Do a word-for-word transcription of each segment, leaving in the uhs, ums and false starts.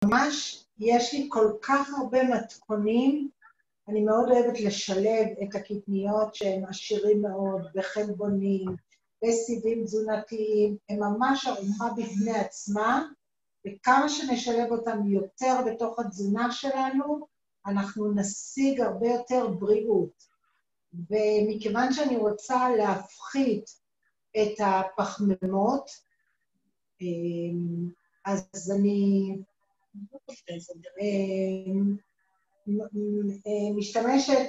ממש יש לי כל כך הרבה מתכונים, אני מאוד אוהבת לשלב את הקטניות שהם עשירים מאוד, בחלבונים, בסיבים תזונתיים, הם ממש ארוחה בפני עצמה, וכמה שנשלב אותם יותר בתוך התזונה שלנו, אנחנו נשיג הרבה יותר בריאות. ומכיוון שאני רוצה להפחית את הפחמימות, אז אני משתמשת...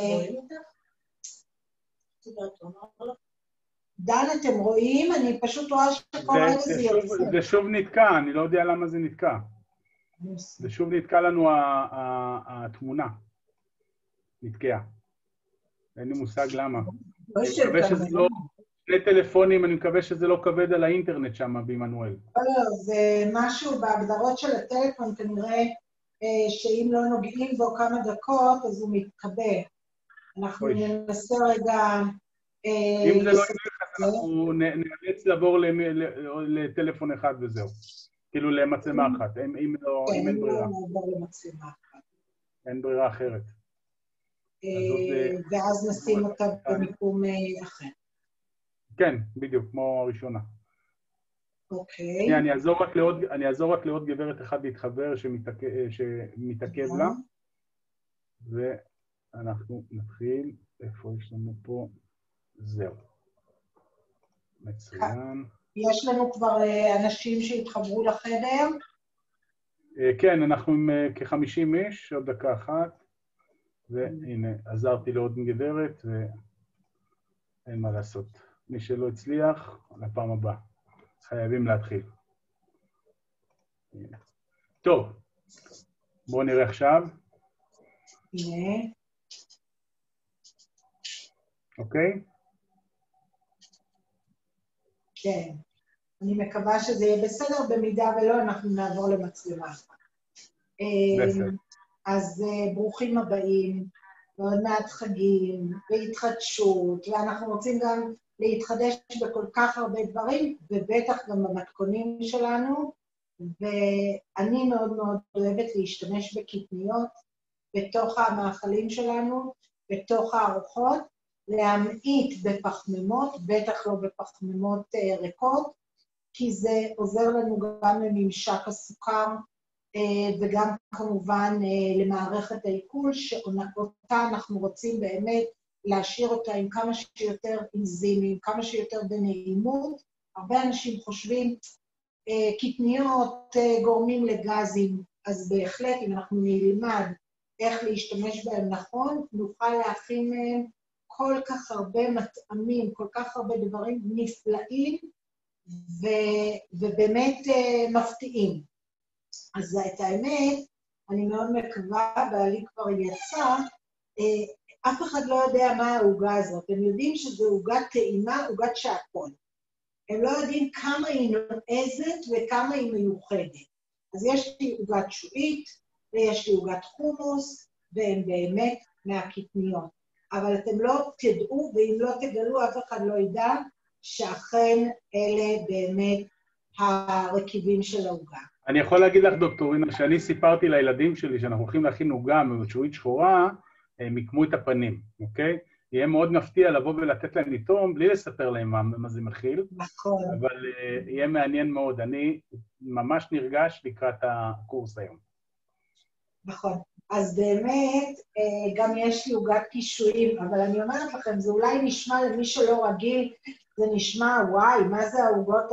דן, אתם רואים? אני פשוט רואה שכל רגע זה יוצא. זה שוב נתקע, אני לא יודע למה זה נתקע. זה שוב נתקע לנו התמונה. נתקעה. אין לי מושג למה. אני מקווה שזה לא... שני טלפונים, אני מקווה שזה לא כבד על האינטרנט שם בעמנואל. לא, זה משהו בהגדרות של הטלפון, כנראה שאם לא נוגעים בו כמה דקות, אז הוא מתקבע. אנחנו ננסה רגע... אם זה לא ילך, אנחנו נאלץ לעבור לטלפון אחד וזהו. כאילו למצלמה אחת, אם אין ברירה. אין ברירה אחרת. ואז נשים אותה במיקום אחר. כן, בדיוק, כמו הראשונה. אוקיי. אני אעזור רק לעוד גברת אחד להתחבר שמתעכב לה, ואנחנו נתחיל, איפה יש לנו פה? זהו. מצוין. יש לנו כבר אנשים שהתחברו לחדר? כן, אנחנו עם כ-חמישים איש, עוד דקה אחת, והנה, עזרתי לעוד גברת, ואין מה לעשות. מי שלא הצליח, לפעם הבאה. חייבים להתחיל. טוב, בואו נראה עכשיו. הנה. אוקיי? כן. אני מקווה שזה יהיה בסדר, במידה ולא, אנחנו נעבור למצלמה. בסדר. אז ברוכים הבאים, ועוד מעט חגים, והתחדשות, ואנחנו רוצים גם להתחדש בכל כך הרבה דברים, ובטח גם במתכונים שלנו, ואני מאוד מאוד אוהבת להשתמש בקטניות, בתוך המאכלים שלנו, בתוך הארוחות, להמעיט בפחמימות, בטח לא בפחמימות ריקות, כי זה עוזר לנו גם לממשק הסוכר, וגם כמובן למערכת העיכול, שאותה אנחנו רוצים באמת להשאיר אותה עם כמה שיותר אנזימים, כמה שיותר בנעימות. הרבה אנשים חושבים, קטניות גורמים לגזים, אז בהחלט אם אנחנו נלמד איך להשתמש בהם נכון, נוכל להכין מהם כל כך הרבה מטעמים, כל כך הרבה דברים נפלאים, ו- ובאמת מפתיעים. אז את האמת, אני מאוד מקווה, בעלי כבר יצא, אף אחד לא יודע מה העוגה הזאת. הם יודעים שזו עוגת טעימה, עוגת שעקון. הם לא יודעים כמה היא נועזת וכמה היא מיוחדת. אז יש לי עוגת שועית, ויש לי עוגת חומוס, והם באמת מהקטניות. אבל אתם לא תדעו, ואם לא תגלו, אף אחד לא ידע, שאכן אלה באמת הרכיבים של העוגה. אני יכול להגיד לך, דוקטורינה, שאני סיפרתי לילדים שלי שאנחנו הולכים להכין עוגה משועית שחורה, הם יקמו את הפנים, אוקיי? יהיה מאוד מפתיע לבוא ולתת להם לטעום, בלי לספר להם מה, מה זה מכיל. נכון. אבל uh, יהיה מעניין מאוד. אני ממש נרגש לקראת הקורס היום. נכון. אז באמת, גם יש לי עוגת קישואים, אבל אני אומרת לכם, זה אולי נשמע למי שלא רגיל, זה נשמע, וואי, מה זה העוגות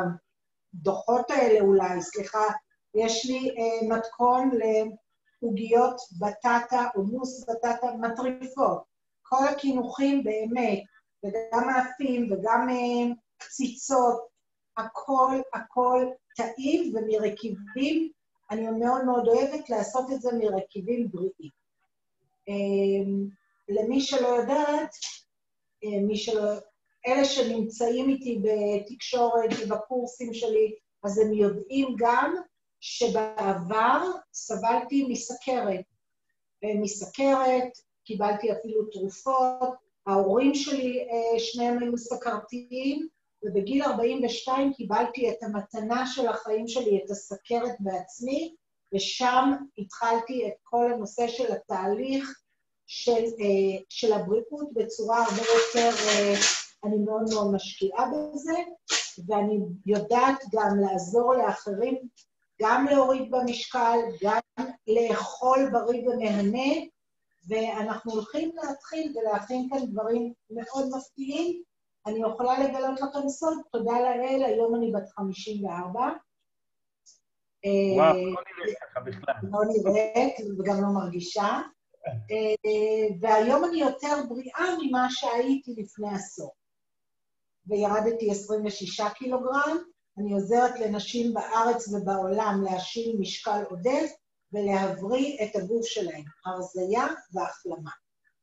הדוחות האלה אולי, סליחה, יש לי uh, מתכון לעוגיות בטטה או מוס בטטה מטריפות. כל הכינוחים באמת, וגם מאפים וגם uh, קציצות, הכל, הכל טעים ומרכיבים, אני מאוד מאוד אוהבת לעשות את זה מרכיבים בריאים. Um, למי שלא יודעת, uh, מי שלא... אלה שנמצאים איתי בתקשורת ובקורסים שלי, אז הם יודעים גם שבעבר סבלתי מסכרת. מסכרת, קיבלתי אפילו תרופות, ההורים שלי שניהם היו סכרתיים, ובגיל ארבעים ושתיים קיבלתי את המתנה של החיים שלי, את הסכרת בעצמי, ושם התחלתי את כל הנושא של התהליך של, של הבריאות בצורה הרבה יותר, אני מאוד מאוד משקיעה בזה, ואני יודעת גם לעזור לאחרים, גם להוריד במשקל, גם לאכול בריא ומהנה, ואנחנו הולכים להתחיל ולהכין כאן דברים מאוד מפתיעים. אני יכולה לגלות לכם סוד, תודה לאל, היום אני בת חמישים וארבע. וואו, לא נראית ככה בכלל. לא נראית וגם לא מרגישה. והיום אני יותר בריאה ממה שהייתי לפני עשור. וירדתי עשרים ושישה קילוגרם, אני עוזרת לנשים בארץ ובעולם להשיל משקל עודף, ולהבריא את הגוף שלהם, הרזייה והחלמה.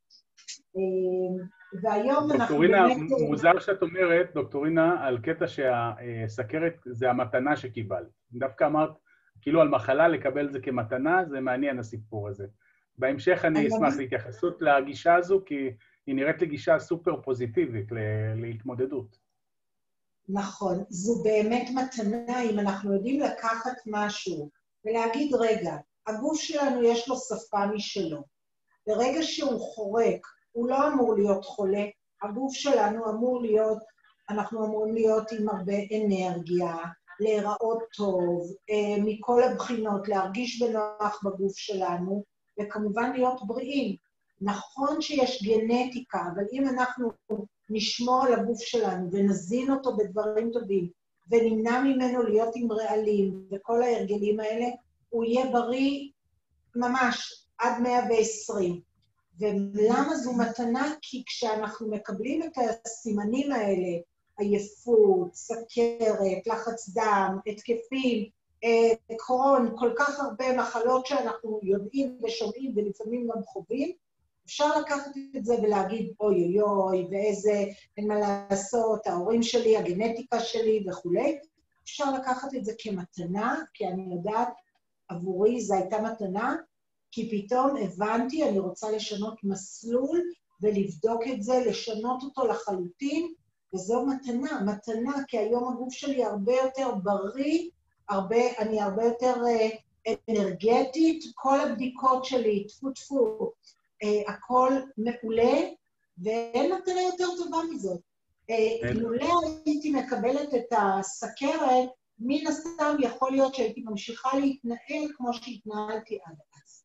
והיום אנחנו באמת... דוקטורינה, מוזר שאת אומרת, דוקטורינה, על קטע שהסכרת זה המתנה שקיבלת. דווקא אמרת, כאילו על מחלה לקבל זה כמתנה, זה מעניין הסיפור הזה. בהמשך אני אשמח להתייחסות לגישה הזו, כי היא נראית לגישה סופר פוזיטיבית להתמודדות. נכון, זו באמת מתנה אם אנחנו יודעים לקחת משהו ולהגיד, רגע, הגוף שלנו יש לו שפה משלו. ברגע שהוא חורק, הוא לא אמור להיות חולה, הגוף שלנו אמור להיות, אנחנו אמורים להיות עם הרבה אנרגיה, להיראות טוב, מכל הבחינות, להרגיש בנוח בגוף שלנו, וכמובן להיות בריאים. נכון שיש גנטיקה, אבל אם אנחנו נשמור על הגוף שלנו ונזין אותו בדברים טובים, ונמנע ממנו להיות עם רעלים וכל ההרגלים האלה, הוא יהיה בריא ממש עד מאה ועשרים. ולמה זו מתנה? כי כשאנחנו מקבלים את הסימנים האלה, עייפות, סכרת, לחץ דם, התקפים, קרון, כל כך הרבה מחלות שאנחנו יודעים ושומעים ולפעמים גם חווים, אפשר לקחת את זה ולהגיד אוי אוי אוי, ואיזה, אין מה לעשות, ההורים שלי, הגנטיקה שלי וכו'. אפשר לקחת את זה כמתנה, כי אני יודעת, עבורי זו הייתה מתנה, כי פתאום הבנתי, אני רוצה לשנות מסלול ולבדוק את זה, לשנות אותו לחלוטין, וזו מתנה, מתנה, כי היום הגוף שלי הרבה יותר בריא, הרבה, אני הרבה יותר אנרגטית, כל הבדיקות שלי, טפו טפו, הכל מעולה, ואין מתנה יותר טובה מזאת. אילולא הייתי מקבלת את הסכרת, מן הסתם יכול להיות שהייתי ממשיכה להתנהל כמו שהתנהלתי עד אז.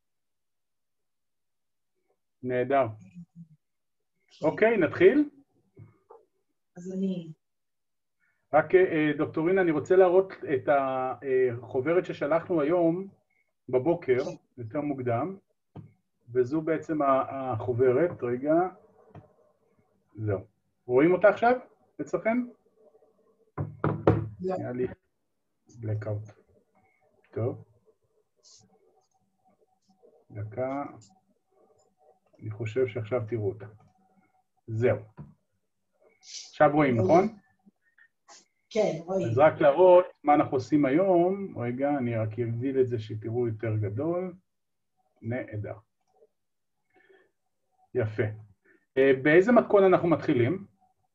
נהדר. אוקיי, נתחיל? אז אני... רק דוקטורינה, אני רוצה להראות את החוברת ששלחנו היום בבוקר, יותר מוקדם, וזו בעצם החוברת, רגע, זהו. רואים אותה עכשיו אצלכם? לא. היה לי בלקאוט. טוב. דקה. אני חושב שעכשיו תראו אותה. זהו. עכשיו רואים, נכון? כן, רואים. אז רק להראות מה אנחנו עושים היום. רגע, אני רק אגדיל את זה שתראו יותר גדול. נהדר. יפה. באיזה מתכון אנחנו מתחילים?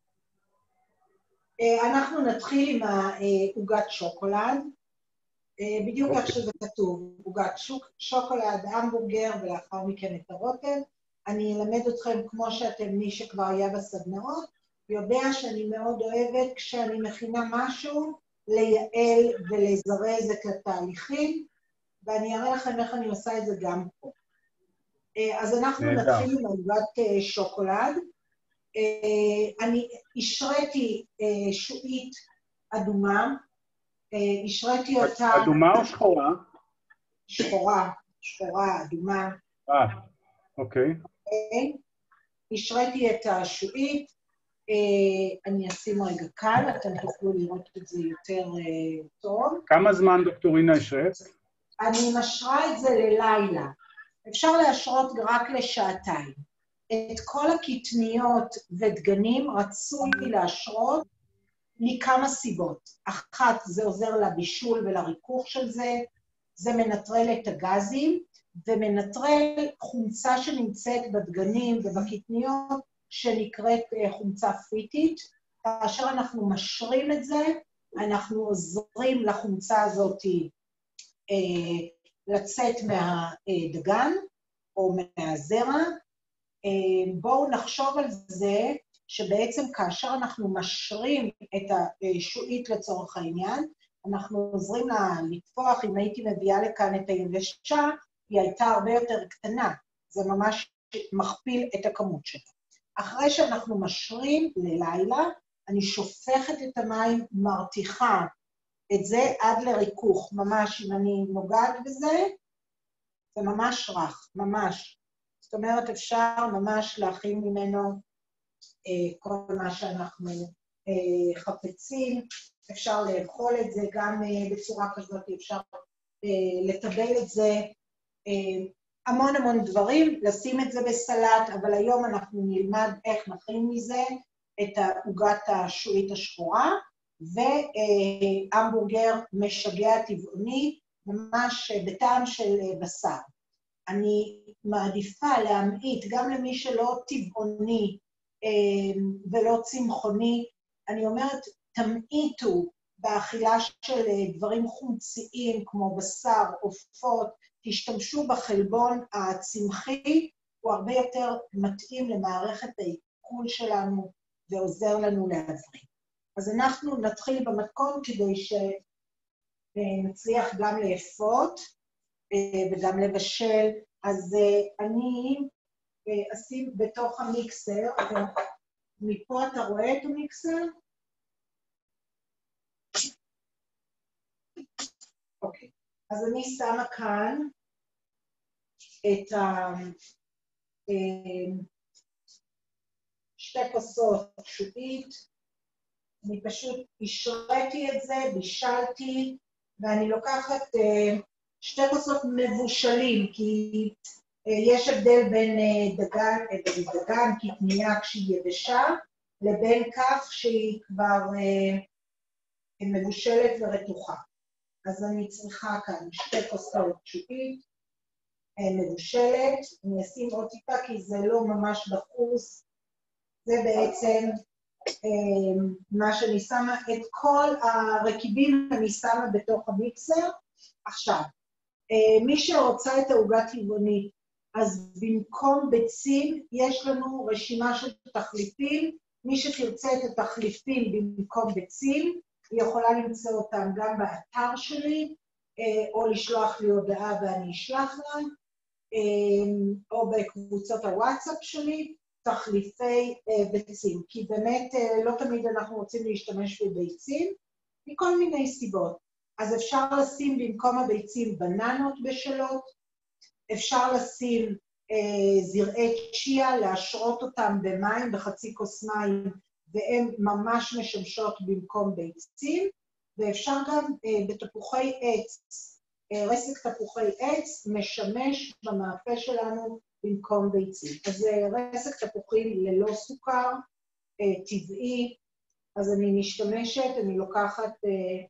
אנחנו נתחיל עם עוגת שוקולד, בדיוק איך שזה כתוב, עוגת שוקולד, המבורגר ולאחר מכן את הרוטב. אני אלמד אתכם כמו שאתם, מי שכבר היה בסדנאות, יודע שאני מאוד אוהבת כשאני מכינה משהו, לייעל ולזרז את התהליכים, ואני אראה לכם איך אני עושה את זה גם פה. אז אנחנו נתחיל עם עוגת שוקולד. אני השריתי שועית אדומה, השריתי אותה... אדומה או שחורה? שחורה, שחורה, אדומה. אה, אוקיי. השריתי את השועית, אני אשים רגע כאן, אתם תוכלו לראות את זה יותר טוב. כמה זמן דוקטורינה השרית? אני משרה את זה ללילה. אפשר להשרות רק לשעתיים. את כל הקטניות ודגנים רצוי להשרות מכמה סיבות. אחת, זה עוזר לבישול ולריכוך של זה, זה מנטרל את הגזים, ומנטרל חומצה שנמצאת בדגנים ובקטניות, שנקראת חומצה פיטית. כאשר אנחנו משרים את זה, אנחנו עוזרים לחומצה הזאת אה, לצאת מהדגן או מהזרע. בואו נחשוב על זה שבעצם כאשר אנחנו משרים את השועית לצורך העניין, אנחנו עוזרים לה לתפוח. אם הייתי מביאה לכאן את היבשה, היא הייתה הרבה יותר קטנה, זה ממש מכפיל את הכמות שלה. אחרי שאנחנו משרים ללילה, אני שופכת את המים, מרתיחה את זה עד לריכוך, ממש אם אני נוגעת בזה, זה ממש רך, ממש. זאת אומרת, אפשר ממש להכין ממנו אה, כל מה שאנחנו אה, חפצים, אפשר לאכול את זה גם אה, בצורה כזאת, אפשר אה, לטבל את זה, אה, המון המון דברים, לשים את זה בסלט, אבל היום אנחנו נלמד איך נכין מזה את העוגת השועית השחורה, והמבורגר משגע טבעוני, ממש בטעם של בשר. אני מעדיפה להמעיט גם למי שלא טבעוני ולא צמחוני, אני אומרת, תמעיטו באכילה של דברים חומציים כמו בשר, עופות, תשתמשו בחלבון הצמחי, הוא הרבה יותר מתאים למערכת העיכול שלנו ועוזר לנו להבריא. אז אנחנו נתחיל במתכון כדי שנצליח גם לאפות וגם לבשל. אז אני אשים בתוך המיקסר, מפה אתה רואה את המיקסר? אוקיי, אז אני שמה כאן את ה... שתי כוסות שועית, אני פשוט השרתי את זה, בישלתי, ואני לוקחת שתי כוסות מבושלים, כי יש הבדל בין דגן, דגן כתנייה כשהיא יבשה, לבין כך שהיא כבר מבושלת ורתוחה. אז אני צריכה כאן שתי כוסות שועית, מבושלת, אני אשים עוד טיפה כי זה לא ממש דחוס, זה בעצם מה שאני שמה, את כל הרכיבים אני שמה בתוך המיקסר. עכשיו, מי שרוצה את העוגה טבעונית, אז במקום ביצים יש לנו רשימה של תחליפים, מי שתרצה את התחליפים במקום ביצים, היא יכולה למצוא אותם גם באתר שלי, או לשלוח לי הודעה ואני אשלח לה, או בקבוצות הוואטסאפ שלי, תחליפי ביצים, כי באמת לא תמיד אנחנו רוצים להשתמש בביצים, מכל מיני סיבות. אז אפשר לשים במקום הביצים בננות בשלות, אפשר לשים אה, זרעי צ'יה, להשרות אותם במים, בחצי כוס מים, והן ממש משמשות במקום ביצים, ואפשר גם אה, בתפוחי עץ, אה, רסק תפוחי עץ משמש במאפה שלנו במקום ביצים. אז רסק תפוחים ללא סוכר, אה, טבעי, אז אני משתמשת, אני לוקחת אה,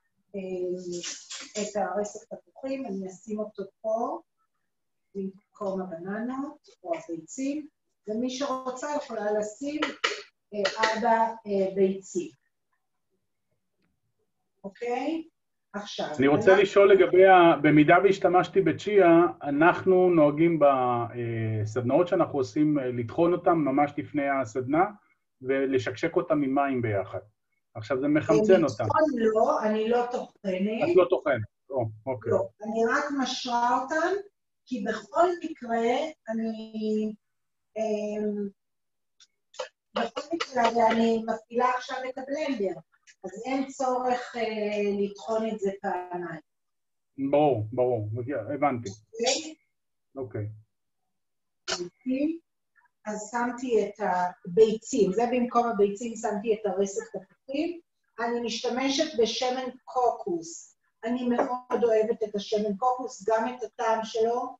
את הרסק תפוחים, אני אשים אותו פה, במקום הבננות או הביצים, ומי שרוצה יכולה לשים ארבע ביצים. אוקיי? עכשיו... אני רוצה אנחנו... לשאול לגבי, ה... במידה והשתמשתי בצ'יה, אנחנו נוהגים בסדנאות שאנחנו עושים, לטחון אותם ממש לפני הסדנה, ולשקשק אותם עם מים ביחד. עכשיו זה מחמצן אותם. לא, אני לא טוחנת. את לא טוחנת, או, אוקיי. לא, אני רק משרה אותם, כי בכל מקרה, אני... בכל מקרה, אני מפעילה עכשיו את הבלנדר, אז אין צורך לטחון את זה פעמיים. ברור, ברור, הבנתי. אוקיי. אז שמתי את הביצים, זה במקום הביצים שמתי את הרסק תפוחים, אני משתמשת בשמן קוקוס, אני מאוד אוהבת את השמן קוקוס, גם את הטעם שלו,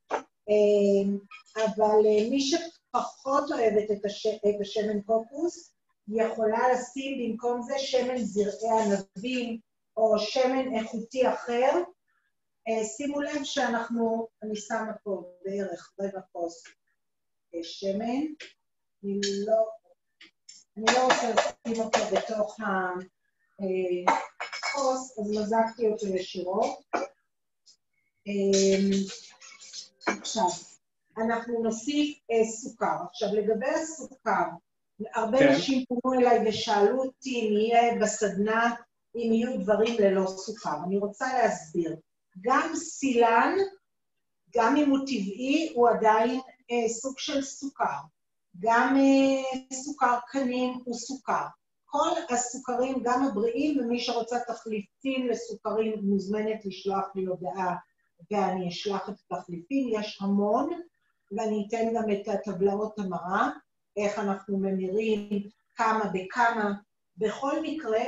אבל מי שפחות אוהבת את, הש... את השמן קוקוס, יכולה לשים במקום זה שמן זרעי ענבים, או שמן איכותי אחר, שימו לב שאנחנו, אני שמה פה בערך רבע כוס, שמן, אני לא, אני לא רוצה לשים אותו בתוך הכוס, אז מזגתי אותו ישירות. עכשיו, אנחנו נוסיף סוכר. עכשיו, לגבי הסוכר, הרבה אנשים פונו אליי ושאלו אותי אם יהיה בסדנה, אם יהיו דברים ללא סוכר. אני רוצה להסביר. גם סילן, גם אם הוא טבעי, הוא עדיין סוג של סוכר. גם סוכר קנים הוא סוכר. כל הסוכרים, גם הבריאים, ומי שרוצה תחליפים לסוכרים, מוזמנת לשלוח לי הודעה, ואני אשלח את התחליפים. יש המון, ואני אתן גם את הטבלאות המרה, איך אנחנו ממירים כמה בכמה. בכל מקרה,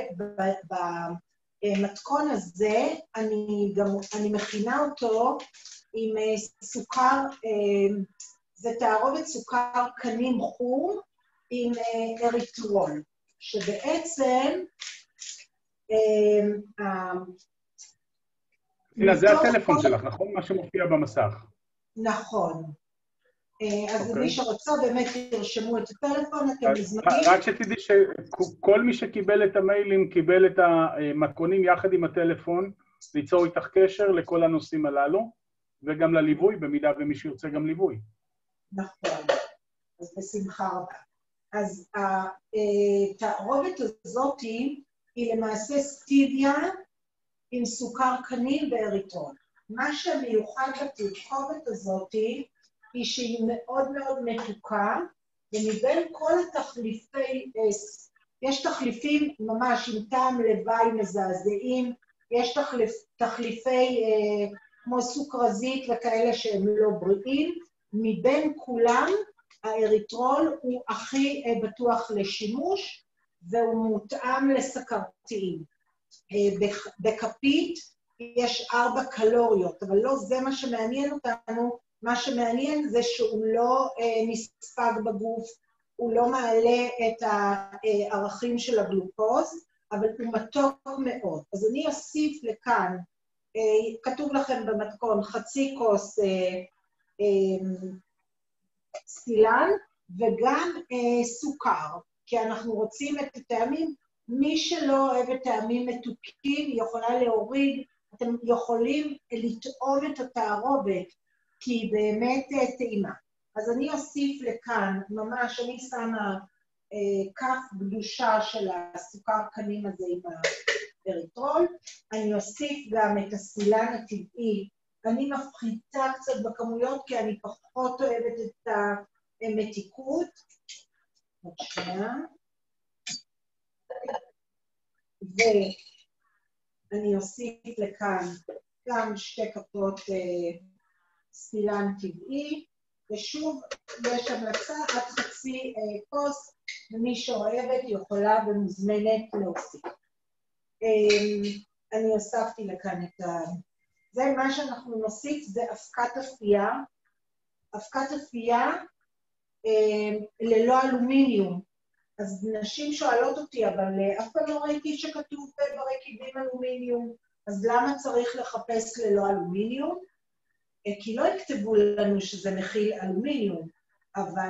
במתכון הזה, אני גם, אני מכינה אותו עם סוכר, זה תערובת סוכר קנים חום עם אריתרול, שבעצם... הנה, זה הטלפון שלך, נכון? מה שמופיע במסך. נכון. אז מי שרוצה באמת תרשמו את הטלפון, אתם מזמנים. רק שתדעי שכל מי שקיבל את המיילים, קיבל את המתכונים יחד עם הטלפון, ליצור איתך קשר לכל הנושאים הללו, וגם לליווי, במידה ומי שירצה גם ליווי. נכון, אז בשמחה רבה. אז התערובת הזאת היא למעשה סטיביה עם סוכר קנים ואריתרול. מה שמיוחד בתרכובת הזאת היא שהיא מאוד מאוד מתוקה, ומבין כל התחליפי, יש תחליפים ממש עם טעם לוואי מזעזעים, יש תחליפ, תחליפי כמו סוכרזית וכאלה שהם לא בריאים, מבין כולם האריתרול הוא הכי בטוח לשימוש, והוא מותאם לסכרתיים. בכפית יש ארבע קלוריות, אבל לא זה מה שמעניין אותנו, מה שמעניין זה שהוא לא נספג בגוף, הוא לא מעלה את הערכים של הגלוקוז, אבל הוא מתוק מאוד. אז אני אוסיף לכאן, כתוב לכם במתכון, חצי כוס סילן, וגם סוכר, כי אנחנו רוצים את הטעמים. מי שלא אוהב את טעמים מתוקים, יכולה להוריד, אתם יכולים לטעום את התערובת, כי היא באמת טעימה. אז אני אוסיף לכאן, ממש, אני שמה אה, כף גדושה של הסוכר קנים הזה עם האריתרול, אני אוסיף גם את הסילן הטבעי, אני מפחיתה קצת בכמויות, כי אני פחות אוהבת את המתיקות. עוד שנייה. ואני אוסיף לכאן גם שתי כפות אה, סילן טבעי, ושוב יש המלצה עד חצי אה, כוס, ומי שאוהבת יכולה ומוזמנת להוסיף. אה, אני הוספתי לכאן את ה... זה מה שאנחנו נוסיף, זה אבקת אפייה. אבקת אפייה אה, ללא אלומיניום. אז נשים שואלות אותי, אבל אף פעם לא ראיתי שכתוב ברקיבים אלומיניום, אז למה צריך לחפש ללא אלומיניום? כי לא יכתבו לנו שזה מכיל אלומיניום, אבל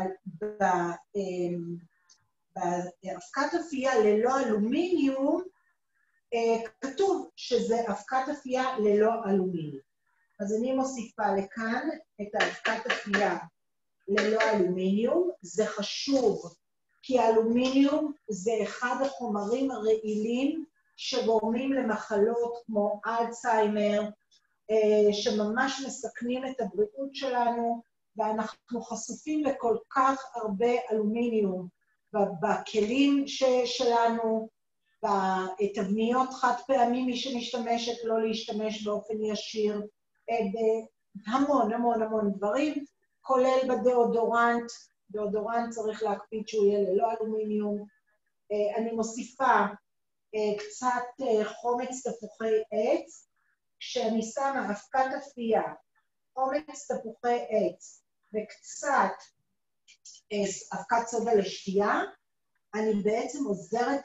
באבקת אפייה ללא אלומיניום, כתוב שזה אבקת אפייה ללא אלומיניום. אז אני מוסיפה לכאן את האבקת אפייה ללא אלומיניום, זה חשוב, כי האלומיניום זה אחד החומרים הרעילים שגורמים למחלות כמו אלצהיימר, שממש מסכנים את הבריאות שלנו, ואנחנו חשופים לכל כך הרבה אלומיניום בכלים שלנו, בתבניות חד פעמים, מי שמשתמשת לא להשתמש באופן ישיר, בהמון המון המון דברים, כולל בדאודורנט, דאודורנט צריך להקפיד שהוא יהיה ללא אלומיניום. אני מוסיפה קצת חומץ תפוחי עץ, כשאני שמה אבקת אפייה, חומץ תפוחי עץ וקצת אבקת סודה לשתייה, אני בעצם עוזרת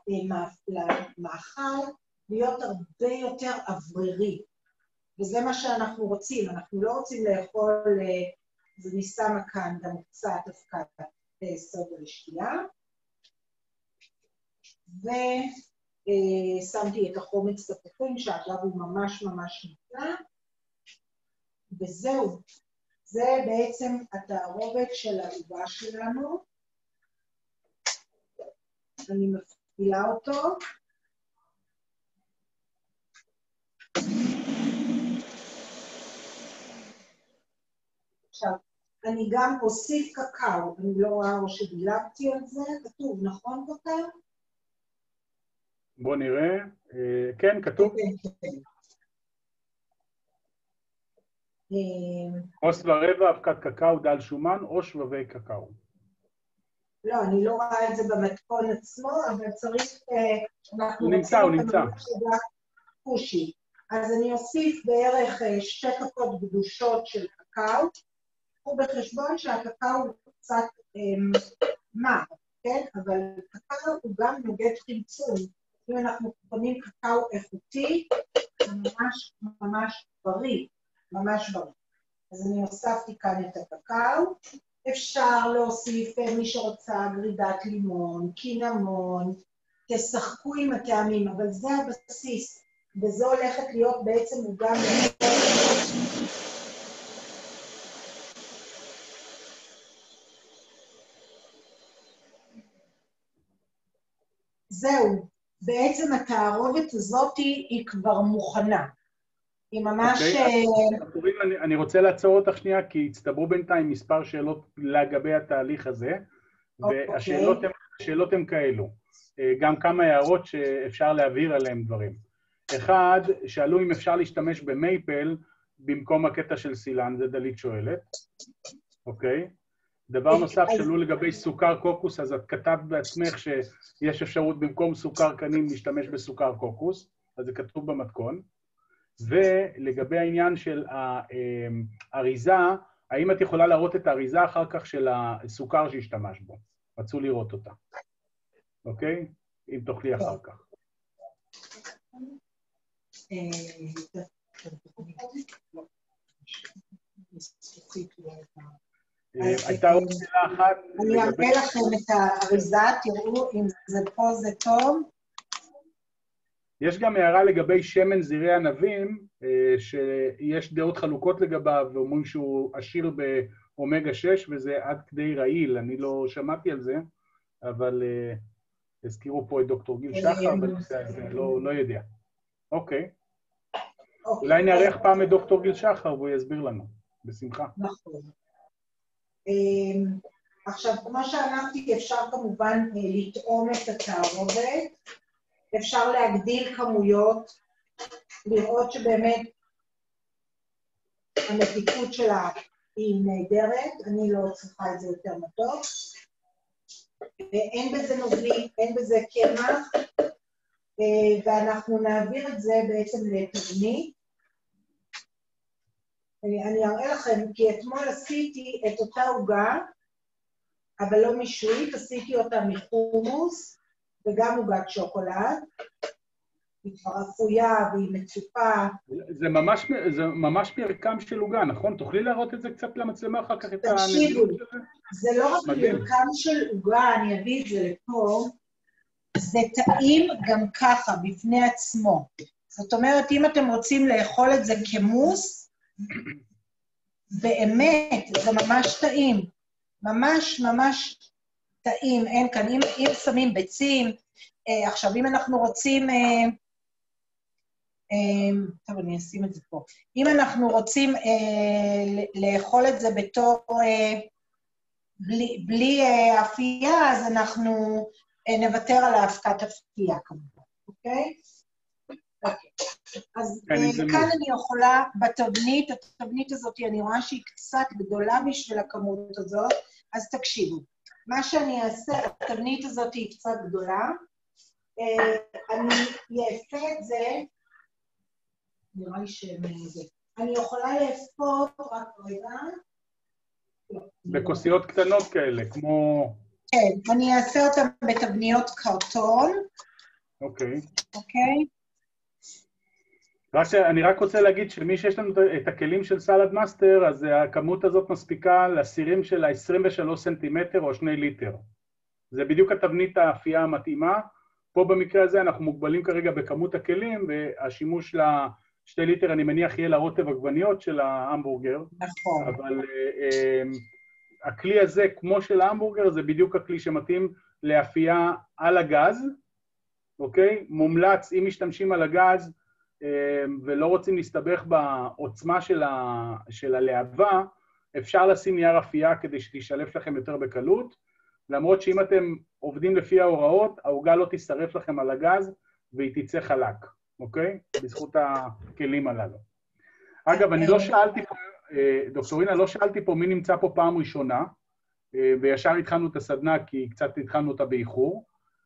למאכל להיות הרבה יותר אוורירי. וזה מה שאנחנו רוצים, אנחנו לא רוצים לאכול, אז אני שמה כאן גם קצת אבקת סודה לשתייה, ושמתי את החומץ תפוחים, שאגב הוא ממש ממש נפלא, וזהו. זה בעצם התערובת של העוגה שלנו. אני מפעילה אותו. עכשיו, אני גם אוסיף קקאו, אני לא רואה או שדילגתי על זה, כתוב, נכון כתוב? בוא נראה, כן, כתוב. כוס ורבע, אבקת קקאו, דל שומן או שבבי קקאו. לא, אני לא רואה את זה במתכון עצמו, אבל צריך... הוא נמצא, הוא נמצא. קושי. אז אני אוסיף בערך שתי כפות גדושות של קקאו, ובחשבון שהקקאו הוא קצת מר, כן? אבל קקאו הוא גם נוגד חמצון. אם אנחנו קונים קקאו איכותי, זה ממש ממש בריא, ממש בריא. אז אני הוספתי כאן את הקקאו. אפשר להוסיף, מי שרוצה, גרידת לימון, קינמון, תשחקו עם הטעמים, אבל זה הבסיס, וזו הולכת להיות בעצם עוגה מאוד... זהו, בעצם התערובת הזאת היא כבר מוכנה. היא ממש... אני רוצה לעצור אותך שנייה, כי הצטברו בינתיים מספר שאלות לגבי התהליך הזה, והשאלות הן כאלו. גם כמה הערות שאפשר להעביר עליהן דברים. אחד, שאלו אם אפשר להשתמש במייפל במקום הקטע של סילן, זה דלית שואלת. אוקיי? דבר נוסף, שאלו לגבי סוכר קוקוס, אז את כתבת בעצמך שיש אפשרות במקום סוכר קנים להשתמש בסוכר קוקוס, אז זה כתוב במתכון. ולגבי העניין של האריזה, האם את יכולה להראות את האריזה אחר כך של הסוכר שהשתמש בו? רצו לראות אותה. אוקיי? אם תוכלי אחר כך. הייתה עוד שאלה אחת. אני אראה לכם את האריזה, תראו אם זה פה זה טוב. יש גם הערה לגבי שמן זרעי ענבים, שיש דעות חלוקות לגביו, ואומרים שהוא עשיר באומגה שש, וזה עד כדי רעיל, אני לא שמעתי על זה, אבל הזכירו פה את דוקטור גיל שחר, בנושא הזה, לא יודע. אוקיי. אולי נערך פעם את דוקטור גיל שחר, והוא יסביר לנו, בשמחה. נכון. עכשיו, כמו שאמרתי, אפשר כמובן לטעום את התערובת, אפשר להגדיל כמויות, לראות שבאמת המתיקות שלה היא נהדרת, אני לא צריכה את זה יותר מתוק. אין בזה נוזלי, אין בזה קמח, ואנחנו נעביר את זה בעצם לתבנית. אני אראה לכם, כי אתמול עשיתי את אותה עוגה, אבל לא משועית, עשיתי אותה מחומוס, וגם עוגת שוקולד. היא כבר אפויה והיא מצופה. זה ממש, זה ממש מרקם של עוגה, נכון? תוכלי להראות את זה קצת למצלמה אחר כך את הנזילות של זה? זה לא רק מרקם של עוגה, אני אביא את זה לפה, זה טעים גם ככה, בפני עצמו. זאת אומרת, אם אתם רוצים לאכול את זה כמוס, באמת, זה ממש טעים. ממש ממש טעים. אין כאן, אם, אם שמים ביצים, אה, עכשיו, אם אנחנו רוצים... אה, אה, טוב, אני אשים את זה פה. אם אנחנו רוצים אה, לאכול את זה בתור... אה, בלי, בלי אה, אפייה, אז אנחנו אה, נוותר על האבקת אפייה, כמובן, אוקיי? אוקיי. אז אה, כאן אני יכולה, בתבנית, התבנית הזאת, אני רואה שהיא קצת גדולה בשביל הכמות הזאת, אז תקשיבו. מה שאני אעשה, התבנית הזאת היא קצת גדולה, אה, אני אאפה את זה, נראה לי שזה, אני יכולה לאפות רק רגע, בכוסיות קטנות כאלה, כמו... כן, אני אעשה אותם בתבניות קרטון. אוקיי. אוקיי. אני רק רוצה להגיד שמי שיש לנו את הכלים של סלד מאסטר, אז הכמות הזאת מספיקה לסירים של ה-עשרים ושלושה סנטימטר או שני ליטר. זה בדיוק התבנית האפייה המתאימה. פה במקרה הזה אנחנו מוגבלים כרגע בכמות הכלים, והשימוש שתי ליטר אני מניח יהיה לרוטב עגבניות של ההמבורגר. נכון. אבל הכלי הזה, כמו של ההמבורגר, זה בדיוק הכלי שמתאים לאפייה על הגז, אוקיי? מומלץ, אם משתמשים על הגז ולא רוצים להסתבך בעוצמה של, ה, של הלהבה, אפשר לשים נייר אפייה כדי שתשלף לכם יותר בקלות, למרות שאם אתם עובדים לפי ההוראות, העוגה לא תשרף לכם על הגז והיא תצא חלק, אוקיי? בזכות הכלים הללו. אגב, אני לא שאלתי פה, דוקטור רינה, לא שאלתי פה מי נמצא פה פעם ראשונה, וישר התחלנו את הסדנה כי קצת התחלנו אותה באיחור,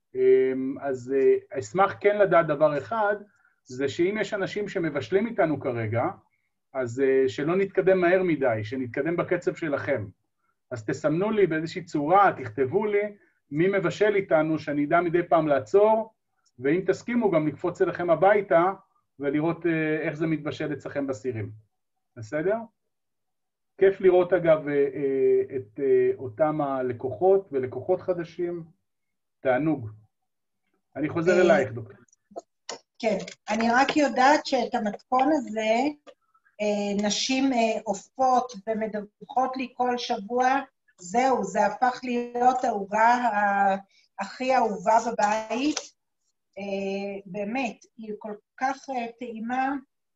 אז אשמח כן לדעת דבר אחד, זה שאם יש אנשים שמבשלים איתנו כרגע, אז שלא נתקדם מהר מדי, שנתקדם בקצב שלכם. אז תסמנו לי באיזושהי צורה, תכתבו לי מי מבשל איתנו, שאני אדע מדי פעם לעצור, ואם תסכימו גם לקפוץ אליכם הביתה, ולראות איך זה מתבשל אצלכם בסירים. בסדר? כיף לראות אגב את אותם הלקוחות ולקוחות חדשים, תענוג. אני חוזר אלייך, דוקטור. כן, אני רק יודעת שאת המתכון הזה, נשים עופות ומדווחות לי כל שבוע, זהו, זה הפך להיות העוגה הכי אהובה בבית, באמת, היא כל כך טעימה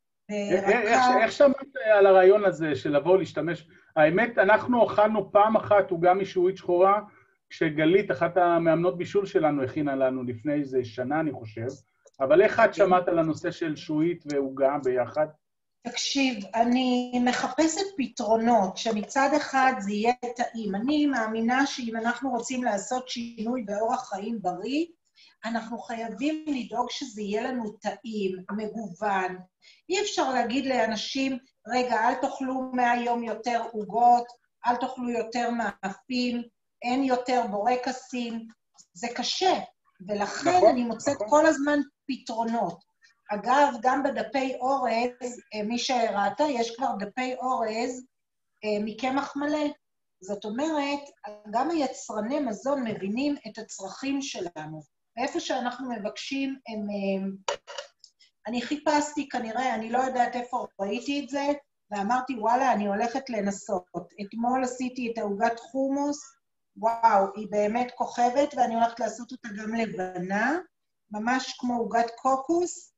ורכה. איך שמעת על הרעיון הזה של לבוא להשתמש? האמת, אנחנו אכלנו פעם אחת עוגה משעועית שחורה, כשגלית, אחת המאמנות בישול שלנו, הכינה לנו לפני איזה שנה, אני חושב, אבל איך את שמעת על הנושא של שעועית ועוגה ביחד? תקשיב, אני מחפשת פתרונות, שמצד אחד זה יהיה טעים. אני מאמינה שאם אנחנו רוצים לעשות שינוי באורח חיים בריא, אנחנו חייבים לדאוג שזה יהיה לנו טעים, מגוון. אי אפשר להגיד לאנשים, רגע, אל תאכלו מהיום יותר עוגות, אל תאכלו יותר מאפים, אין יותר בורקסים, זה קשה, ולכן נכון, אני מוצאת נכון. כל הזמן פתרונות. אגב, גם בדפי אורז, מי שראתה, יש כבר דפי אורז מקמח מלא. זאת אומרת, גם היצרני מזון מבינים את הצרכים שלנו. ואיפה שאנחנו מבקשים, הם, אני חיפשתי כנראה, אני לא יודעת איפה ראיתי את זה, ואמרתי, וואלה, אני הולכת לנסות. אתמול עשיתי את העוגת חומוס, וואו, היא באמת כוכבת, ואני הולכת לעשות אותה גם לבנה, ממש כמו עוגת קוקוס,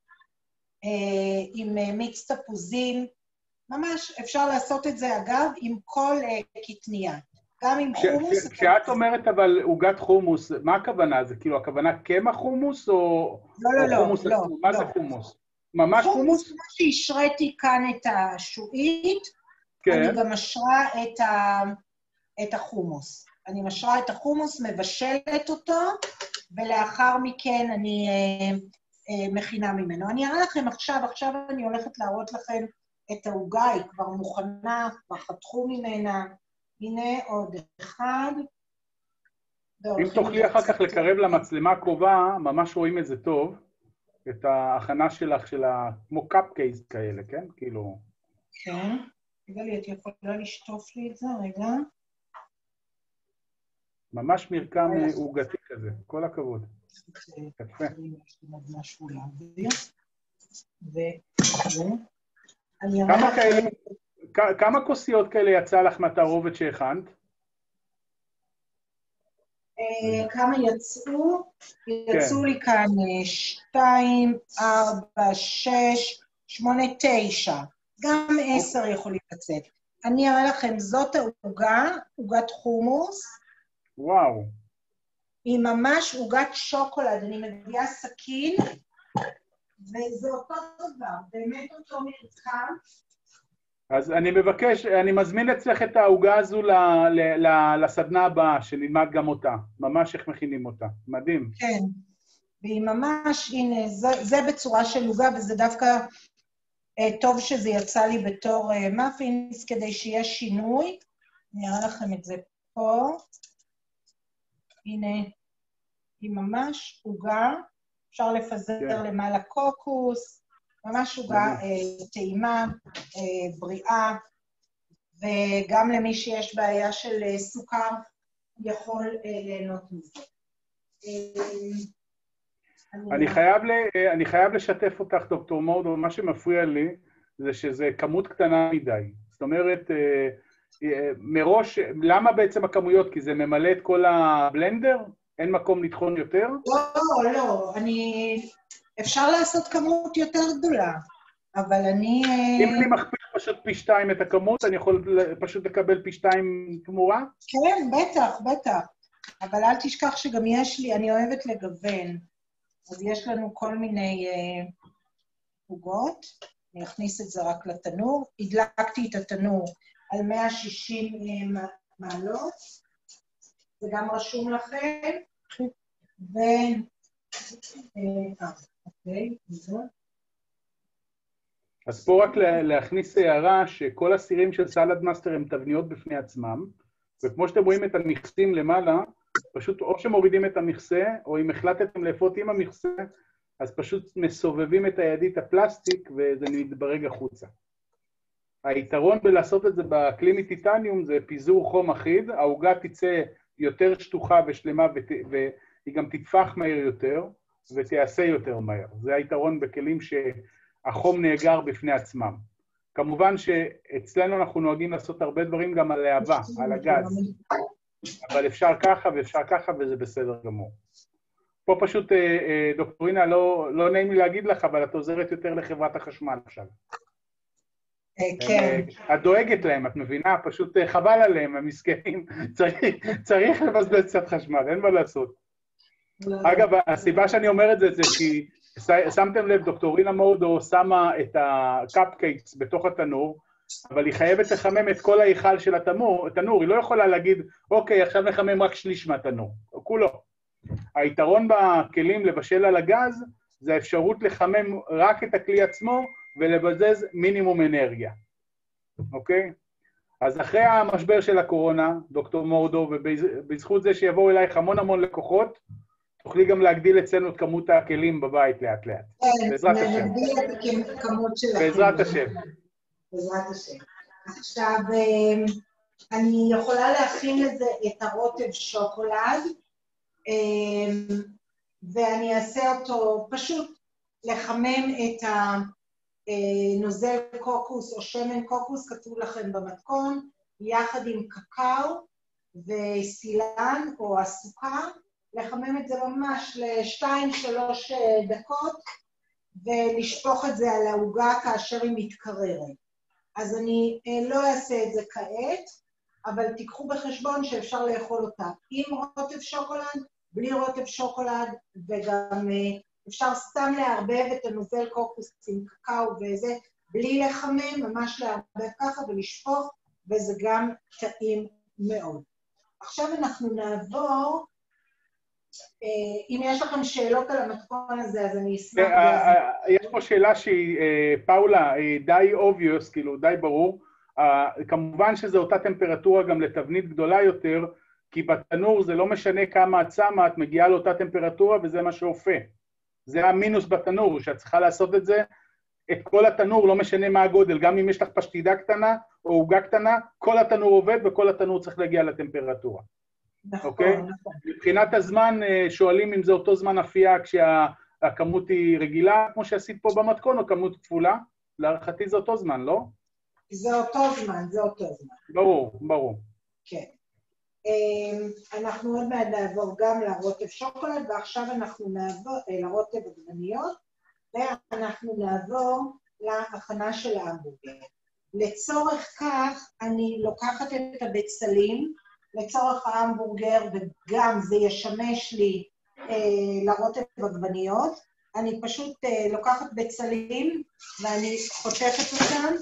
עם מיץ תפוזים, ממש אפשר לעשות את זה, אגב, עם כל קטניה. גם עם חומוס... כשאת אומרת אבל עוגת חומוס, מה הכוונה? זה כאילו הכוונה קמח חומוס או... לא, לא, לא. מה זה חומוס? ממש חומוס? חומוס, כמו שהשריתי כאן את השעועית, אני גם משרה את החומוס. אני משרה את החומוס, מבשלת אותו, ולאחר מכן אני מכינה ממנו. אני אראה לכם עכשיו, עכשיו אני הולכת להראות לכם את העוגה, היא כבר מוכנה, כבר חתכו ממנה. הנה עוד אחד. אם תוכלי אחר כך לקרב למצלמה הקרובה, ממש רואים את זה טוב, את ההכנה שלך, של כמו קאפקייס כאלה, כן? כאילו... כן. רגע לי, את יכולה לשטוף לי את זה, רגע. ממש מרקם עוגתי כזה, כל הכבוד. יפה. משהו להעביר. כמה כאלה... כמה כוסיות כאלה יצא לך מהתערובת שהכנת? כמה יצאו? יצאו לי כאן שתיים, ארבע, שש, שמונה, תשע. גם עשר יכולים לצאת. אני אראה לכם, זאת העוגה, עוגת חומוס. וואו. היא ממש עוגת שוקולד. אני מביאה סכין, וזה אותו דבר, באמת אותו מרקם. אז אני מבקש, אני מזמין אצלך את העוגה הזו לסדנה הבאה, שנלמד גם אותה. ממש איך מכינים אותה. מדהים. כן. והיא ממש, הנה, זה, זה בצורה של עוגה, וזה דווקא אה, טוב שזה יצא לי בתור אה, מאפינס, כדי שיהיה שינוי. אני אראה לכם את זה פה. הנה, היא ממש עוגה. אפשר לפזר כן. למעלה קוקוס. ממש עוגה אה, טעימה, אה, בריאה, וגם למי שיש בעיה של אה, סוכר, יכול אה, ליהנות מזה. אה, אני חייב, ל, אני חייב לשתף אותך, דוקטור מורדו, מה שמפריע לי זה שזה כמות קטנה מדי. זאת אומרת, מראש, למה בעצם הכמויות? כי זה ממלא את כל הבלנדר? אין מקום לטחון יותר? לא, לא, אני... אפשר לעשות כמות יותר גדולה, אבל אני... אם אני מכפיל פשוט פי שתיים את הכמות, אני יכול פשוט לקבל פי שתיים תמורה? כן, בטח, בטח. אבל אל תשכח שגם יש לי, אני אוהבת לגוון. אז יש לנו כל מיני עוגות. Uh, אני אכניס את זה רק לתנור. הדלקתי את התנור על מאה ושישים מעלות. זה גם רשום לכם. ו... אה, אוקיי, זה. אז פה רק להכניס הערה שכל הסירים של סלד מאסטר הם תבניות בפני עצמם, וכמו שאתם רואים את המכסים למעלה, פשוט או שמורידים את המכסה, או אם החלטתם לאפות עם המכסה, אז פשוט מסובבים את הידית הפלסטיק וזה מתברג החוצה. היתרון בלעשות את זה בכלי מטיטניום זה פיזור חום אחיד, העוגה תצא יותר שטוחה ושלמה והיא גם תטפח מהר יותר ותיעשה יותר מהר. זה היתרון בכלים שהחום נאגר בפני עצמם. כמובן שאצלנו אנחנו נוהגים לעשות הרבה דברים גם על להבה, על הגז. אבל אפשר ככה ואפשר ככה וזה בסדר גמור. פה פשוט, דוקטורינה, לא, לא נעים לי להגיד לך, אבל את עוזרת יותר לחברת החשמל עכשיו. כן. את דואגת להם, את מבינה? פשוט חבל עליהם, המסכנים. צריך, צריך לבזבז קצת חשמל, אין מה לעשות. אגב, הסיבה שאני אומר את זה, זה כי שמתם לב, דוקטורינה מורדו שמה את הקאפקייקס בתוך התנור, אבל היא חייבת לחמם את כל ההיכל של התנור, היא לא יכולה להגיד, אוקיי, עכשיו נחמם רק שליש מהתנור, כולו. היתרון בכלים לבשל על הגז, זה האפשרות לחמם רק את הכלי עצמו, ולבזז מינימום אנרגיה, אוקיי? אז אחרי המשבר של הקורונה, דוקטור מורדו, ובזכות זה שיבואו אלייך המון המון לקוחות, תוכלי גם להגדיל אצלנו את כמות הכלים בבית לאט לאט. בעזרת השם. להגדיל את הכמות של הכלים. בעזרת השם. בעזרת השם. עכשיו, אני יכולה להכין לזה את הרוטב שוקולד, ואני אעשה אותו פשוט לחמם את הנוזל קוקוס או שמן קוקוס, כתוב לכם במתכון, יחד עם קקאו וסילן או הסוכר, לחמם את זה ממש לשתיים שלוש דקות, ולשפוך את זה על העוגה כאשר היא מתקררת. אז אני לא אעשה את זה כעת, אבל תיקחו בחשבון שאפשר לאכול אותה עם רוטב שוקולד, בלי רוטב שוקולד, וגם אפשר סתם לערבב את הנוזל קוקוס עם קקאו וזה, בלי לחמם, ממש לערבב ככה ולשפוך, וזה גם טעים מאוד. עכשיו אנחנו נעבור, אם יש לכם שאלות על המתכון הזה, אז אני אשמח... יש פה שאלה שהיא, פאולה, די obvious, כאילו די ברור, כמובן שזו אותה טמפרטורה גם לתבנית גדולה יותר, כי בתנור זה לא משנה כמה את שמה, את מגיעה לאותה טמפרטורה וזה מה שאופה. זה המינוס בתנור, שאת צריכה לעשות את זה, את כל התנור, לא משנה מה הגודל, גם אם יש לך פשטידה קטנה או עוגה קטנה, כל התנור עובד וכל התנור צריך להגיע לטמפרטורה. נכון, אוקיי? נכון. מבחינת הזמן, שואלים אם זה אותו זמן אפייה כשהכמות היא רגילה, כמו שעשית פה במתכון, או כמות כפולה? להערכתי זה אותו זמן, לא? זה אותו זמן, זה אותו זמן. ברור, ברור. כן. אנחנו עוד מעט נעבור גם לרוטב שוקולד, ועכשיו אנחנו נעבור לרוטב עגבניות, ואנחנו נעבור להכנה של ההמבורגר. לצורך כך, אני לוקחת את הבצלים, לצורך ההמבורגר, וגם זה ישמש לי לרוטב עגבניות. אני פשוט לוקחת בצלים, ואני חותכת אותם.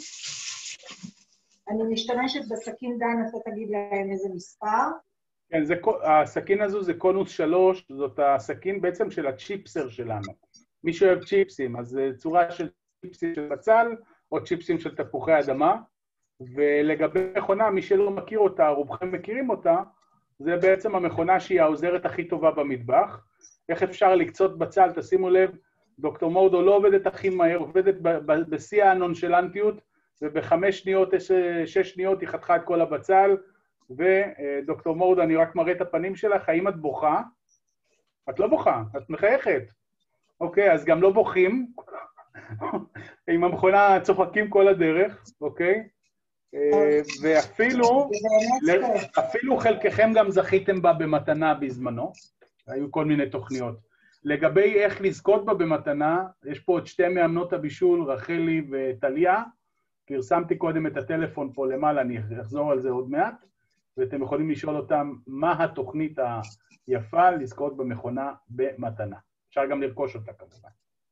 אני משתמשת בסכין דן, אתה תגיד להם איזה מספר. כן, זה, הסכין הזו זה קונוס שלוש, זאת הסכין בעצם של הצ'יפסר שלנו. מי שאוהב צ'יפסים, אז זה צורה של צ'יפסים של בצל, או צ'יפסים של תפוחי אדמה, ולגבי מכונה, מי שלא מכיר אותה, רובכם מכירים אותה, זה בעצם המכונה שהיא העוזרת הכי טובה במטבח. איך אפשר לקצות בצל, תשימו לב, דוקטור מורדו לא עובדת הכי מהר, עובדת בשיא הנונשלנטיות, ובחמש שניות, שש שניות היא חתכה את כל הבצל, ודוקטור מורדו, אני רק מראה את הפנים שלך, האם את בוכה? את לא בוכה, את מחייכת. אוקיי? אז גם לא בוכים, עם המכונה צוחקים כל הדרך, אוקיי? ואפילו, אפילו חלקכם גם זכיתם בה במתנה בזמנו, היו כל מיני תוכניות. לגבי איך לזכות בה במתנה, יש פה עוד שתי מאמנות הבישול, רחלי וטליה, פרסמתי קודם את הטלפון פה למעלה, אני אחזור על זה עוד מעט, ואתם יכולים לשאול אותם מה התוכנית היפה לזכות במכונה במתנה. אפשר גם לרכוש אותה כמובן.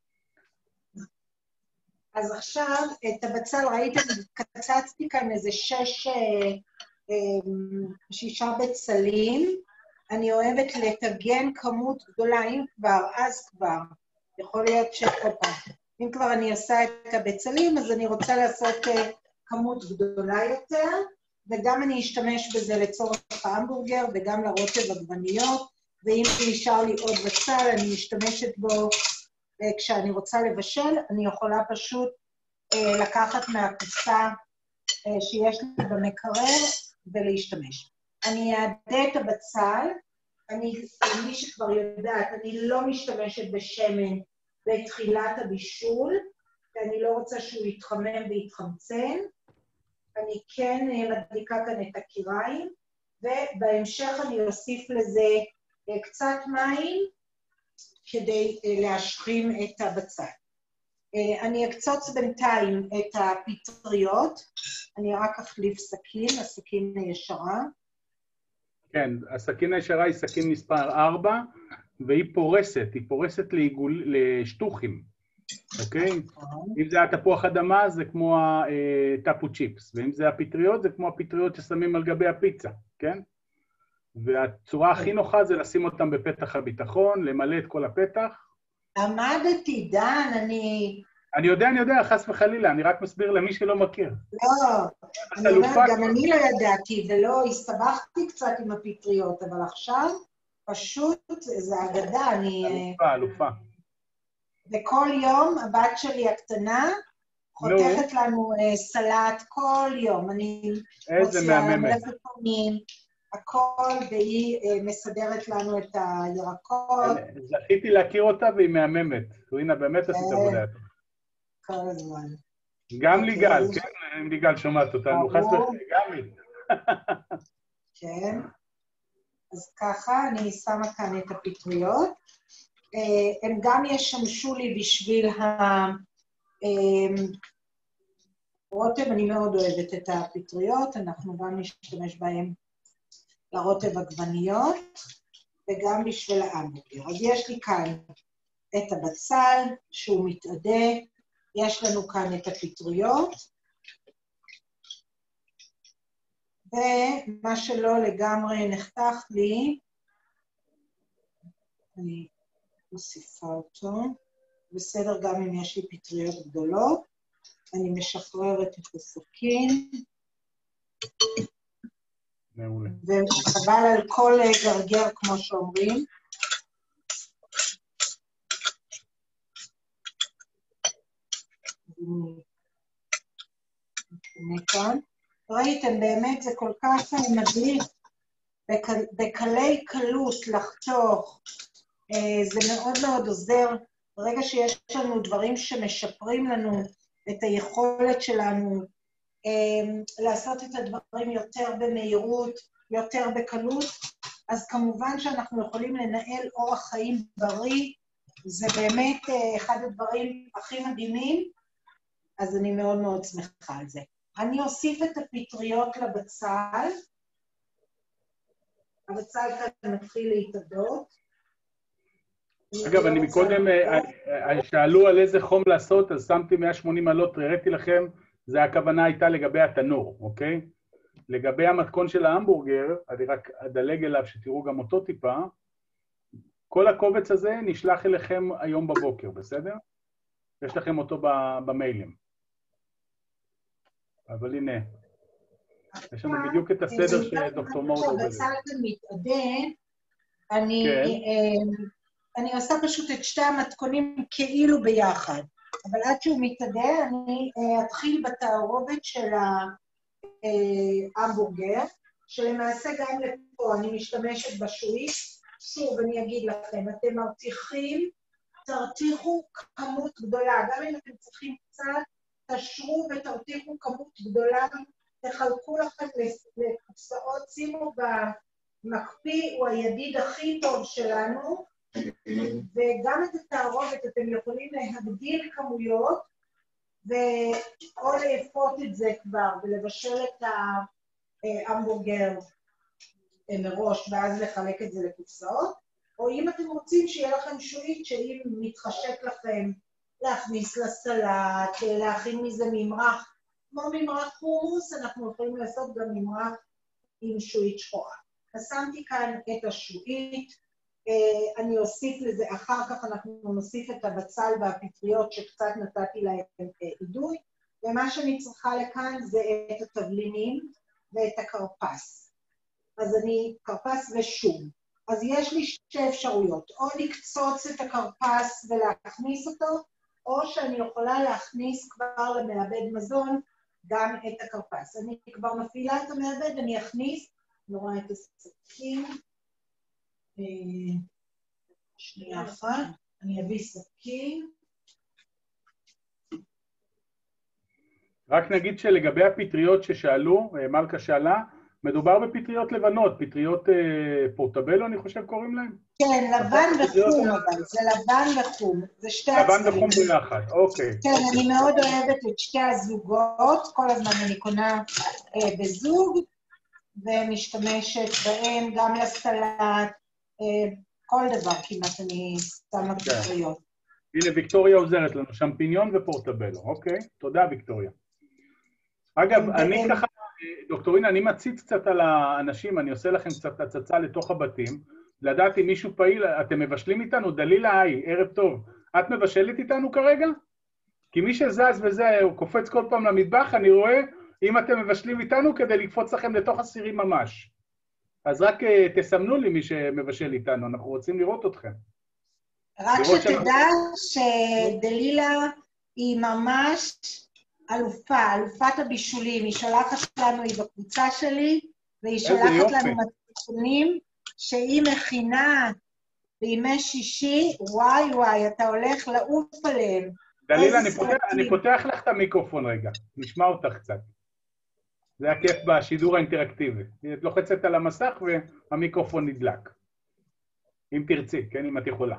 אז עכשיו, את הבצל, ראיתם, קצצתי כאן איזה שש, שישה בצלים. אני אוהבת לטגן כמות גדולה, אם כבר, אז כבר. יכול להיות שכופה. אם כבר אני עושה את הבצלים, אז אני רוצה לעשות כמות גדולה יותר, וגם אני אשתמש בזה לצורך ההמבורגר, וגם לרוטב עגבניות, ואם נשאר לי עוד בצל, אני משתמשת בו, כשאני רוצה לבשל, אני יכולה פשוט אה, לקחת מהקופסה אה, שיש לי במקרר ולהשתמש. אני אעדה את הבצל, אני, מי שכבר יודעת, אני לא משתמשת בשמן בתחילת הבישול, כי אני לא רוצה שהוא יתחמם ויתחמצן. אני כן אה, מדליקה כאן את הקיריים, ובהמשך אני אוסיף לזה אה, קצת מים, כדי להשכים את הבצל. אני אקצוץ בינתיים את הפטריות, אני רק אחליף סכין, הסכין הישרה. כן, הסכין הישרה היא סכין מספר ארבע, והיא פורסת, היא פורסת לעיגול, לשטוחים, אוקיי? אם זה התפוח אדמה, זה כמו הטאפו צ'יפס, ואם זה הפטריות, זה כמו הפטריות ששמים על גבי הפיצה, כן? והצורה הכי נוחה זה לשים אותם בפתח הביטחון, למלא את כל הפתח. עמדתי, דן, אני... אני יודע, אני יודע, חס וחלילה, אני רק מסביר למי שלא מכיר. לא, אני אומרת, גם אני לא ידעתי, ולא הסתבכתי קצת עם הפטריות, אבל עכשיו פשוט זה אגדה, אני... אלופה, אלופה. וכל יום הבת שלי הקטנה חותכת לנו סלט כל יום, אני מוציאה מלפפונים, הכל, והיא מסדרת לנו את הירקות. זכיתי להכיר אותה והיא מהממת. רינה, באמת עשית עבודה. כל הזמן. גם ליגל, כן? אם ליגל שומעת אותנו, חס וחלילה, גם היא. כן. אז ככה, אני שמה כאן את הפטריות. הם גם ישמשו לי בשביל הרוטב, אני מאוד אוהבת את הפטריות, אנחנו גם נשתמש בהם לרוטב עגבניות, וגם בשביל ההמבורגר. אז יש לי כאן את הבצל, שהוא מתעדה, יש לנו כאן את הפטריות, ומה שלא לגמרי נחתך לי, אני מוסיפה אותו, בסדר גם אם יש לי פטריות גדולות, אני משחררת את הסכין, מעולה. וחבל על כל גרגר, כמו שאומרים. ראיתם, באמת זה כל כך מדליק, בקלי קלות לחתוך, זה מאוד מאוד עוזר, ברגע שיש לנו דברים שמשפרים לנו את היכולת שלנו, לעשות את הדברים יותר במהירות, יותר בקלות, אז כמובן שאנחנו יכולים לנהל אורח חיים בריא, זה באמת אחד הדברים הכי מדהימים, אז אני מאוד מאוד שמחה על זה. אני אוסיף את הפטריות לבצל, הבצל כאן מתחיל להתעדות. אגב, אני מקודם, שאלו על איזה חום לעשות, אז שמתי מאה ושמונים מעלות, הראיתי לכם, זה הכוונה הייתה לגבי התנור, אוקיי? לגבי המתכון של ההמבורגר, אני רק אדלג אליו שתראו גם אותו טיפה, כל הקובץ הזה נשלח אליכם היום בבוקר, בסדר? יש לכם אותו במיילים. אבל הנה, יש לנו בדיוק את הסדר שדוקטור מורד עובד. בצל כאן מתעדה, אני עושה פשוט את שתי המתכונים כאילו ביחד. אבל עד שהוא מתעדה, אני אתחיל בתערובת של ההמבורגר, שלמעשה גם לפה אני משתמשת בשועית. שוב, אני אגיד לכם, אתם מרתיחים תרתיחו כמות גדולה, גם אם אתם צריכים קצת, תשרו ותרתיחו כמות גדולה, תחלקו לכם לקופסאות, שימו במקפיא, הוא הידיד הכי טוב שלנו, וגם את התערובת אתם יכולים להגדיל כמויות, או לאפות את זה כבר, ולבשל את ההמבורגר מראש, ואז לחלק את זה לקופסאות, או אם אתם רוצים שיהיה לכם שועית, שאם מתחשק לכם להכניס לסלט, להכין מזה ממרח, כמו ממרח חומוס, אנחנו יכולים לעשות גם ממרח עם שועית שחורה. אז שמתי כאן את השועית, אני אוסיף לזה, אחר כך אנחנו נוסיף את הבצל והפטריות שקצת נתתי להם עידוי, ומה שאני צריכה לכאן זה את התבלינים ואת הקרפס. אז אני, קרפס ושום. אז יש לי שתי אפשרויות, או לקצוץ את הקרפס ולהכניס אותו, או שאני יכולה להכניס כבר למעבד מזון גם את הקרפס. אני כבר מפעילה את המעבד, אני אכניס, אני רואה את הסכין, שנייה אחת, אני אביא סכין. רק נגיד שלגבי הפטריות ששאלו, מלכה שאלה, מדובר בפטריות לבנות, פטריות אה, פורטבלו, אני חושב קוראים להם? כן, לבן וחום, אבל זה לבן וחום, זה שתי הצבעים. לבן וחום ביחד, אוקיי. כן, אוקיי. אני מאוד אוהבת את שתי הזוגות, כל הזמן אני קונה אה, בזוג, ומשתמשת בהם גם לסלט, אה, כל דבר כמעט אני שמה פטריות. הנה, ויקטוריה עוזרת לנו, שמפיניון ופורטבלו, אוקיי? תודה, ויקטוריה. אגב, אני ככה, דוקטורינה, אני מציץ קצת על האנשים, אני עושה לכם קצת הצצה לתוך הבתים, לדעת אם מישהו פעיל, אתם מבשלים איתנו? דלילה, היי, ערב טוב. את מבשלת איתנו כרגע? כי מי שזז וזה, הוא קופץ כל פעם למטבח, אני רואה אם אתם מבשלים איתנו כדי לקפוץ לכם לתוך הסירים ממש. אז רק תסמנו לי מי שמבשל איתנו, אנחנו רוצים לראות אתכם. רק שתדע שדלילה היא ממש אלופה, אלופת הבישולים, היא שולחת לנו, היא בקבוצה שלי, והיא שולחת לנו מתכונים שהיא מכינה בימי שישי, וואי וואי, אתה הולך לעוף עליהם. דלילה, אני פותח, אני פותח לך את המיקרופון רגע, נשמע אותך קצת. זה הכיף בשידור האינטראקטיבי. את לוחצת על המסך והמיקרופון נדלק. אם תרצי, כן, אם את יכולה.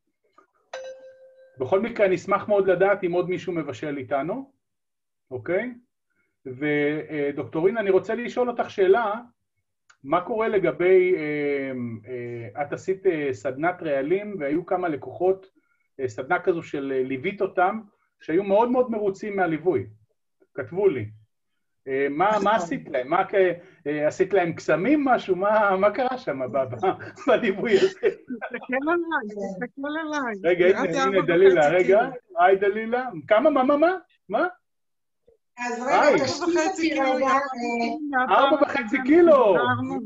בכל מקרה, אני אשמח מאוד לדעת אם עוד מישהו מבשל איתנו, אוקיי? ודוקטורין, אני רוצה לשאול אותך שאלה, מה קורה לגבי, את עשית סדנת רעלים, והיו כמה לקוחות, סדנה כזו של ליווית אותם, שהיו מאוד מאוד מרוצים מהליווי. כתבו לי. מה, מה עשית להם? מה, עשית להם קסמים משהו? מה, מה קרה שם בליווי הזה? תסתכל עליי, תסתכל עליי. רגע, הנה, הנה דלילה, רגע. היי דלילה. כמה, מה, מה, מה? מה? אז רגע, תשתית רגע. ארבע וחצי קילו.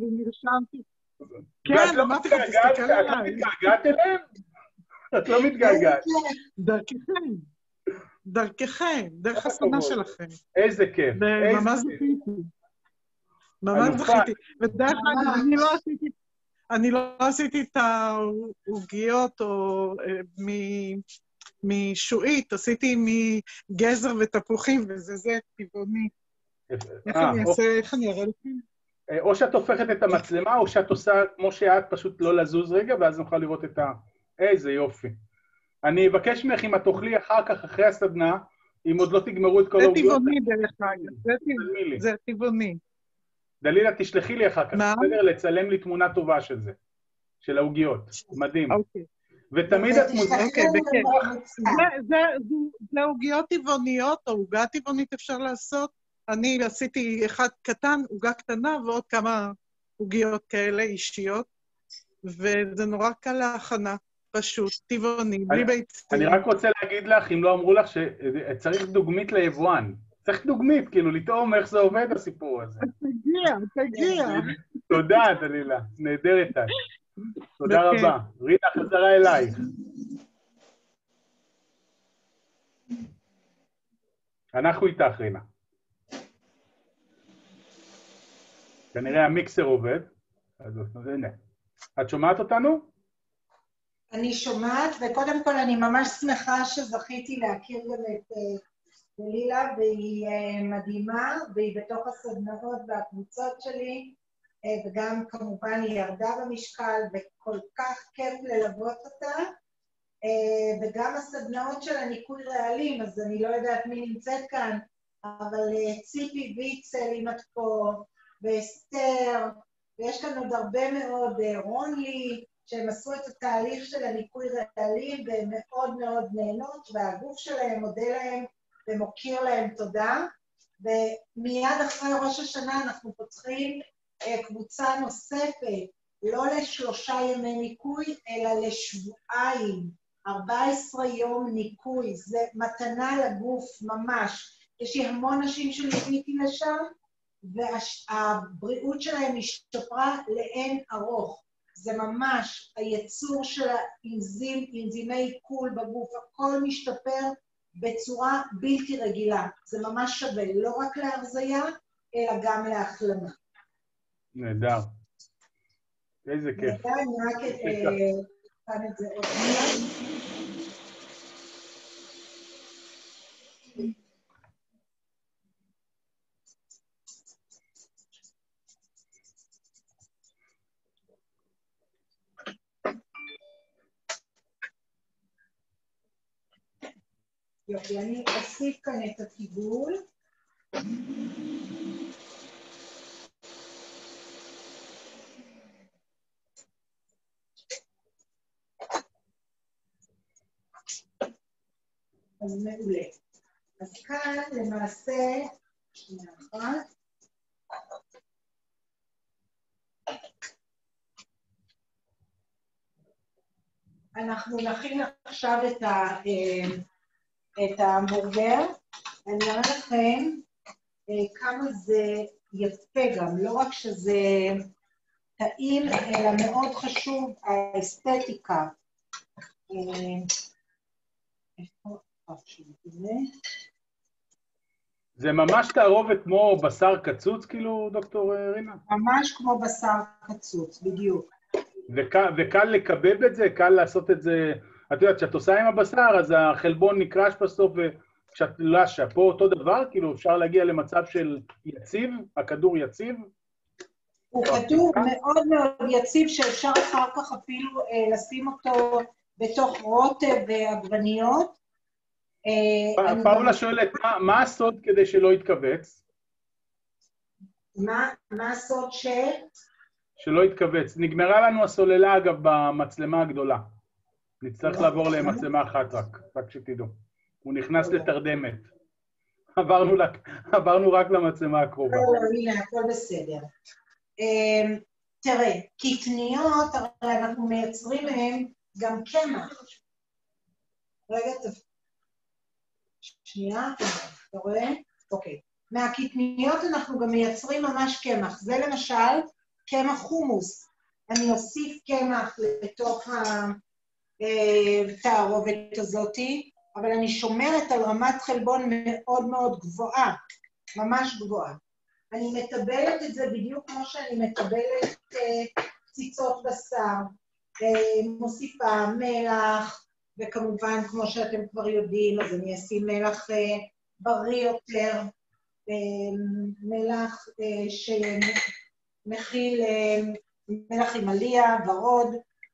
כן, אמרתי לך, תסתכל עליי. את לא מתגעגעת אליהם? את לא מתגעגעת. דרככם. דרככם, דרך הסדנה שלכם. איזה כיף. ממש זכיתי. ממש זכיתי. ודרך אגב, אני לא עשיתי, אני לא עשיתי את העוגיות או משועית, עשיתי מגזר ותפוחים, וזה זה טבעוני. איך אני אעשה, איך אני אראה לכם? או שאת הופכת את המצלמה, או שאת עושה כמו שאת, פשוט לא לזוז רגע, ואז נוכל לראות את ה... איזה יופי. אני אבקש ממך אם את תאכלי אחר כך, אחרי הסדנה, אם עוד לא תגמרו את כל העוגיות. זה טבעוני דרך אגב, זה טבעוני. דלילה, תשלחי לי אחר כך, בסדר? לצלם לי תמונה טובה של זה, של העוגיות. מדהים. אוקיי. ותמיד את מוזמנת. אוקיי, בכיף. זה עוגיות טבעוניות, או עוגה טבעונית אפשר לעשות. אני עשיתי אחד קטן, עוגה קטנה, ועוד כמה עוגיות כאלה אישיות, וזה נורא קל להכנה. פשוט, טבעוני, בלי ביצים. אני רק רוצה להגיד לך, אם לא אמרו לך, שצריך דוגמית ליבואן. צריך דוגמית, כאילו, לטעום איך זה עובד הסיפור הזה. תגיע, תגיע. תודה, דלילה. נהדרת את. תודה רבה. רינה, חזרה אלייך. אנחנו איתך, רינה. כנראה המיקסר עובד. אז הנה. את שומעת אותנו? אני שומעת, וקודם כל אני ממש שמחה שזכיתי להכיר גם את לילה, והיא מדהימה, והיא בתוך הסדנאות והקבוצות שלי, וגם כמובן היא ירדה במשקל, וכל כך כיף ללוות אותה, וגם הסדנאות של הניקוי רעלים, אז אני לא יודעת מי נמצאת כאן, אבל ציפי ויצל, אם את פה, ואסתר, ויש כאן עוד הרבה מאוד, רוני, שהם עשו את התהליך של הניקוי רעלים, והם מאוד מאוד נהנות, והגוף שלהם מודה להם ומוקיר להם תודה, ומיד אחרי ראש השנה אנחנו פותחים קבוצה נוספת, לא לשלושה ימי ניקוי, אלא לשבועיים, ארבעה עשר יום ניקוי, זה מתנה לגוף ממש. יש לי המון נשים שליוויתי לשם, והבריאות שלהם השתפרה לאין ארוך. זה ממש היצור של האנזים, אנזימי עיכול בגוף, הכל משתפר בצורה בלתי רגילה. זה ממש שווה, לא רק להרזיה, אלא גם להחלמה. נהדר. איזה כיף. נהדר, אני רק כאן את זה עוד פעם. יופי, אני אוסיף כאן את הקיבול. אז מעולה. אז כאן למעשה, שנייה אחת. אנחנו נכין עכשיו את ה... את ההמבורגר, אני אראה לכם כמה זה יפה גם, לא רק שזה טעים, אלא מאוד חשוב האסתטיקה. זה ממש תערובת כמו בשר קצוץ, כאילו, דוקטור רינה? ממש כמו בשר קצוץ, בדיוק. וקל לקבב את זה? קל לעשות את זה... את יודעת, כשאת עושה עם הבשר, אז החלבון נקרש בסוף וכשאת לשה. פה אותו דבר, כאילו אפשר להגיע למצב של יציב, הכדור יציב? הוא כדור מאוד מאוד יציב, שאפשר אחר כך אפילו אה, לשים אותו בתוך רוטב ועגבניות. אה, פאולה שואלת, מה, מה הסוד כדי שלא יתכווץ? מה, מה הסוד ש... שלא יתכווץ. נגמרה לנו הסוללה, אגב, במצלמה הגדולה. נצטרך לעבור למצלמה אחת רק, רק שתדעו. הוא נכנס לתרדמת. עברנו, עברנו רק למצלמה הקרובה. לא, לא, הנה, הכל בסדר. תראה, קטניות, הרי אנחנו מייצרים מהם גם קמח. רגע, שנייה, אתה רואה? אוקיי. מהקטניות אנחנו גם מייצרים ממש קמח. זה למשל קמח חומוס. אני אוסיף קמח לתוך ה... תערובת הזאת, אבל אני שומרת על רמת חלבון מאוד מאוד גבוהה, ממש גבוהה. אני מטבלת את זה בדיוק כמו שאני מטבלת קציצות בשר, מוסיפה מלח, וכמובן, כמו שאתם כבר יודעים, אז אני אשים מלח בריא יותר, מלח שמכיל מלח הימליה, ורוד,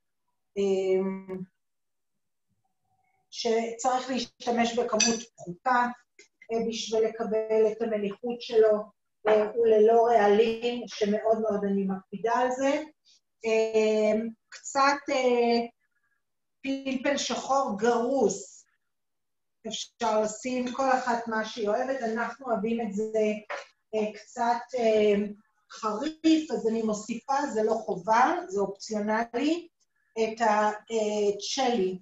שצריך להשתמש בכמות פחותה בשביל לקבל את המליחות שלו, וללא רעלים, שמאוד מאוד אני מקפידה על זה. קצת פלפל שחור גרוס, אפשר לשים כל אחת מה שהיא אוהבת, אנחנו אוהבים את זה קצת חריף, אז אני מוסיפה, זה לא חובה, זה אופציונלי, את הצ'לי.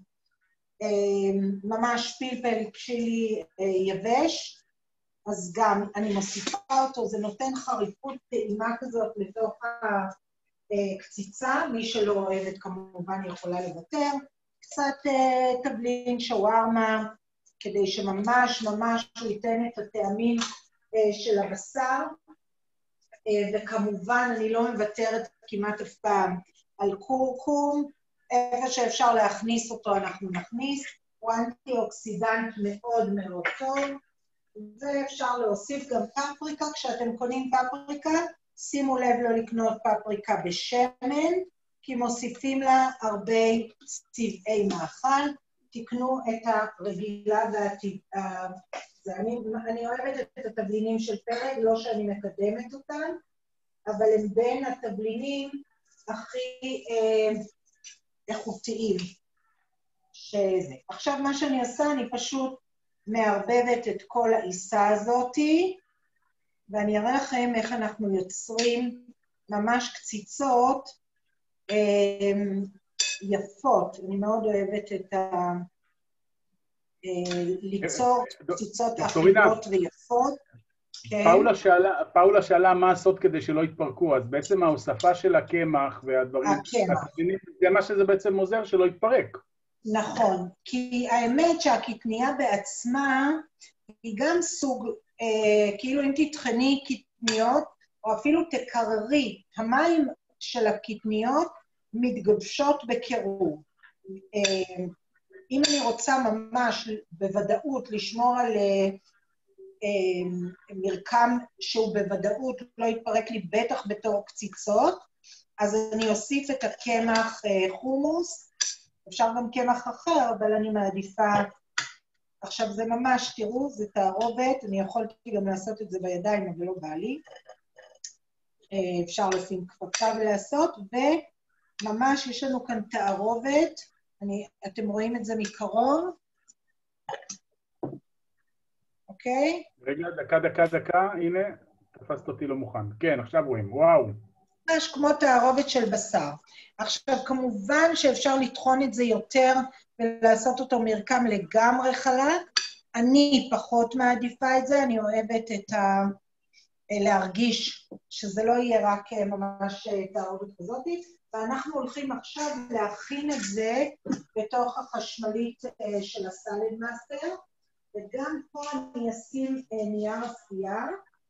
ממש פלפל צ'ילי יבש, אז גם אני מוסיפה אותו, זה נותן חריפות טעימה כזאת לתוך הקציצה, מי שלא אוהבת כמובן יכולה לוותר, קצת תבלין שווארמה, כדי שממש ממש הוא ייתן את הטעמים של הבשר, וכמובן אני לא מוותרת כמעט אף פעם על קורקום, איפה שאפשר להכניס אותו אנחנו נכניס, הוא אנטי-אוקסידנט מאוד מאוד טוב, ואפשר להוסיף גם פפריקה, כשאתם קונים פפריקה, שימו לב לא לקנות פפריקה בשמן, כי מוסיפים לה הרבה צבעי מאכל, תקנו את הרגילה והטבעה. אני, אני אוהבת את התבלינים של פרג, לא שאני מקדמת אותם, אבל הם בין התבלינים הכי אה, איכותיים שזה. עכשיו מה שאני עושה, אני פשוט מערבבת את כל העיסה הזאת, ואני אראה לכם איך אנחנו יוצרים ממש קציצות אה, יפות. אני מאוד אוהבת את ה... אה, ליצור קציצות אחידות ויפות. פאולה שאלה, פאולה שאלה מה לעשות כדי שלא יתפרקו, אז בעצם ההוספה של הקמח והדברים, זה מה שזה בעצם עוזר שלא יתפרק. נכון, כי האמת שהקטניה בעצמה היא גם סוג, אה, כאילו אם תטחני קטניות, או אפילו תקררי, המים של הקטניות מתגבשות בקירור. אה, אם אני רוצה ממש בוודאות לשמור על מרקם שהוא בוודאות לא יתפרק לי בטח בתור קציצות, אז אני אוסיף את הקמח חומוס, אפשר גם קמח אחר, אבל אני מעדיפה, עכשיו זה ממש, תראו, זה תערובת, אני יכולתי גם לעשות את זה בידיים, אבל לא בא לי, אפשר לשים כפפה ולעשות, וממש יש לנו כאן תערובת, אני, אתם רואים את זה מקרוב, אוקיי? רגע, דקה, דקה, דקה, הנה, תפסת אותי לא מוכן. כן, עכשיו רואים, וואו. ממש כמו תערובת של בשר. עכשיו, כמובן שאפשר לטחון את זה יותר ולעשות אותו מרקם לגמרי חלק. אני פחות מעדיפה את זה, אני אוהבת את ה... להרגיש שזה לא יהיה רק ממש תערובת כזאת, ואנחנו הולכים עכשיו להכין את זה בתוך החשמלית של הסלד מאסטר, וגם פה אני אשים נייר אפייה.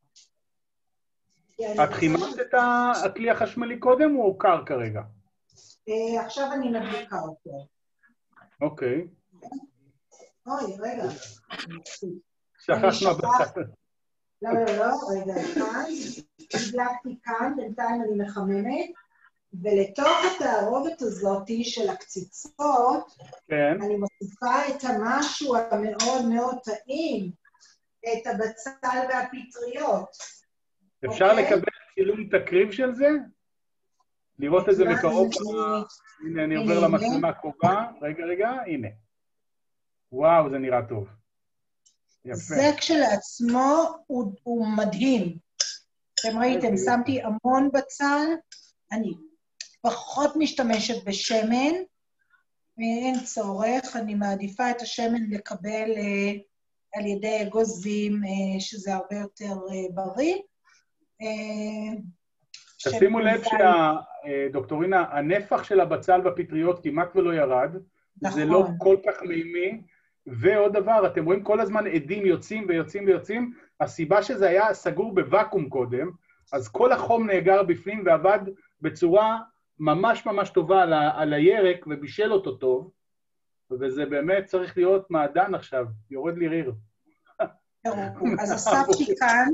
את חיממת את הכלי החשמלי קודם או קר כרגע? עכשיו אני מדליקה אותו. אוקיי. אוי, רגע. שכחנו הבטח. לא, לא, לא, רגע, כאן. הדלקתי כאן, בינתיים אני מחממת, ולתוך התערובת הזאת של הקציצות, כן. אני מוסיפה את המשהו המאוד מאוד טעים, את הבצל והפטריות. אפשר okay. לקבל צילום תקריב של זה? לראות את זה מקרוב? הנה, אני עובר למצלמה הקרובה. רגע, רגע, הנה. וואו, זה נראה טוב. יפה. זה כשלעצמו הוא, הוא מדהים. אתם ראיתם, שמתי המון בצל, אני פחות משתמשת בשמן, ואין צורך, אני מעדיפה את השמן לקבל אה, על ידי אגוזים, אה, שזה הרבה יותר אה, בריא. אה, תשימו לב שהדוקטורינה, הנפח של הבצל בפטריות כמעט ולא ירד, נכון. זה לא כל כך מימי, ועוד דבר, אתם רואים כל הזמן עדים יוצאים ויוצאים ויוצאים, הסיבה שזה היה סגור בוואקום קודם, אז כל החום נאגר בפנים ועבד בצורה ממש ממש טובה על, ה- על הירק ובישל אותו טוב, וזה באמת צריך להיות מעדן עכשיו, יורד לי ריר. אז אספתי כאן,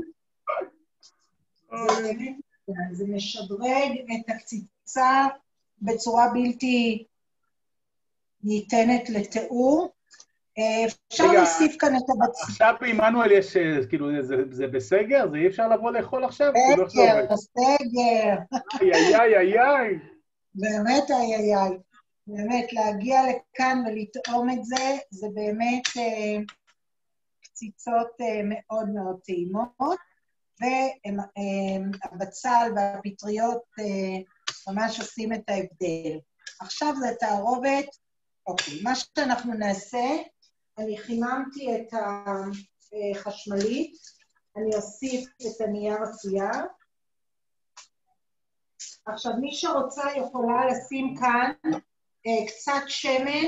זה משדרג את הקציצה בצורה בלתי ניתנת לתיאור. אפשר להוסיף כאן את הבצל. עכשיו בעמנואל יש, כאילו, זה בסגר? זה אי אפשר לבוא לאכול עכשיו? סגר, סגר. איי, איי, איי, איי. באמת איי, איי, איי. באמת, להגיע לכאן ולטעום את זה, זה באמת קציצות מאוד מאוד טעימות, והבצל והפטריות ממש עושים את ההבדל. עכשיו זה תערובת, אוקיי, מה שאנחנו נעשה, אני חיממתי את החשמלית, אני אוסיף את הנייר אפייה. עכשיו, מי שרוצה יכולה לשים כאן קצת שמן,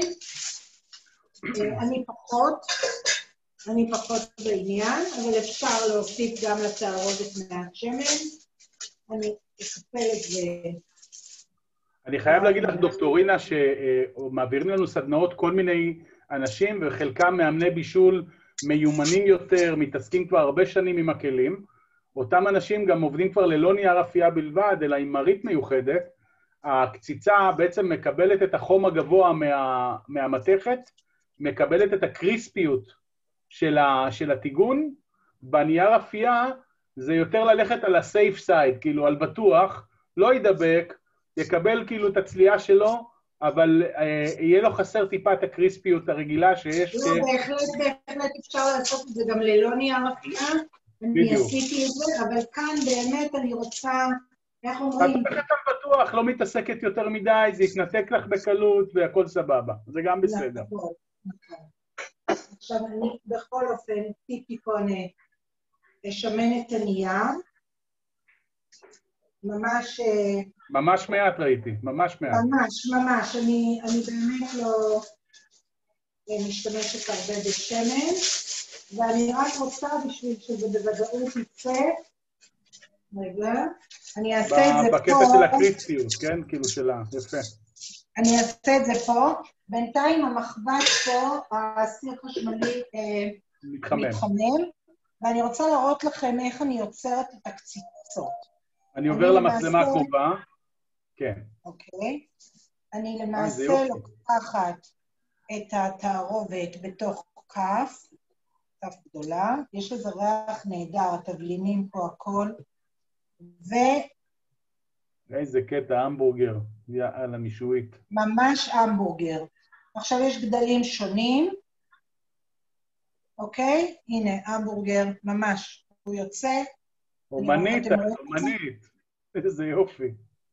אני פחות, אני פחות בעניין, אבל אפשר להוסיף גם לתערובת מעט שמן. אני אספל את זה אני חייב להגיד לך, דוקטורינה, שמעבירים לנו סדנאות כל מיני אנשים, וחלקם מאמני בישול מיומנים יותר, מתעסקים כבר הרבה שנים עם הכלים. אותם אנשים גם עובדים כבר ללא נייר אפייה בלבד, אלא עם מרית מיוחדת. הקציצה בעצם מקבלת את החום הגבוה מה, מהמתכת, מקבלת את הקריספיות של, ה, של הטיגון. בנייר אפייה זה יותר ללכת על הסייף סייד, כאילו על בטוח, לא ידבק, יקבל כאילו את הצלייה שלו, אבל אה, יהיה לו חסר טיפה את הקריספיות הרגילה שיש... לא, כ... בהחלט, בהחלט אפשר לעשות את זה גם ללא נייר אפייה. אני עשיתי את זה, אבל כאן באמת אני רוצה, איך אומרים? את הולכת על בטוח, לא מתעסקת יותר מדי, זה יתנתק לך בקלות והכל סבבה, זה גם בסדר. עכשיו אני בכל אופן טיפיקון אשמן את הנייר, ממש... ממש מעט ראיתי, ממש מעט. ממש, ממש, אני, אני באמת לא משתמשת הרבה בשמן, ואני רק רוצה בשביל שזה בוודאות יצא, רגע, אני אעשה את זה פה. בקטע של הקריספיות, כן? כאילו שלה, יפה. אני אעשה את זה פה, בינתיים המחבת פה, הסיר חשמלי מתחמם. מתחמם, ואני רוצה להראות לכם איך אני יוצרת את הקציצות. אני עובר למסלמה הקרובה, כן. אוקיי. אני למעשה לוקחת את התערובת בתוך כף, כף גדולה, יש לזה ריח נהדר, התבלינים פה הכל, ו... איזה קטע, המבורגר, יאללה מישועית. ממש המבורגר. עכשיו יש גדלים שונים, אוקיי? הנה, המבורגר, ממש, הוא יוצא. אומנית, אומנית, איזה יופי.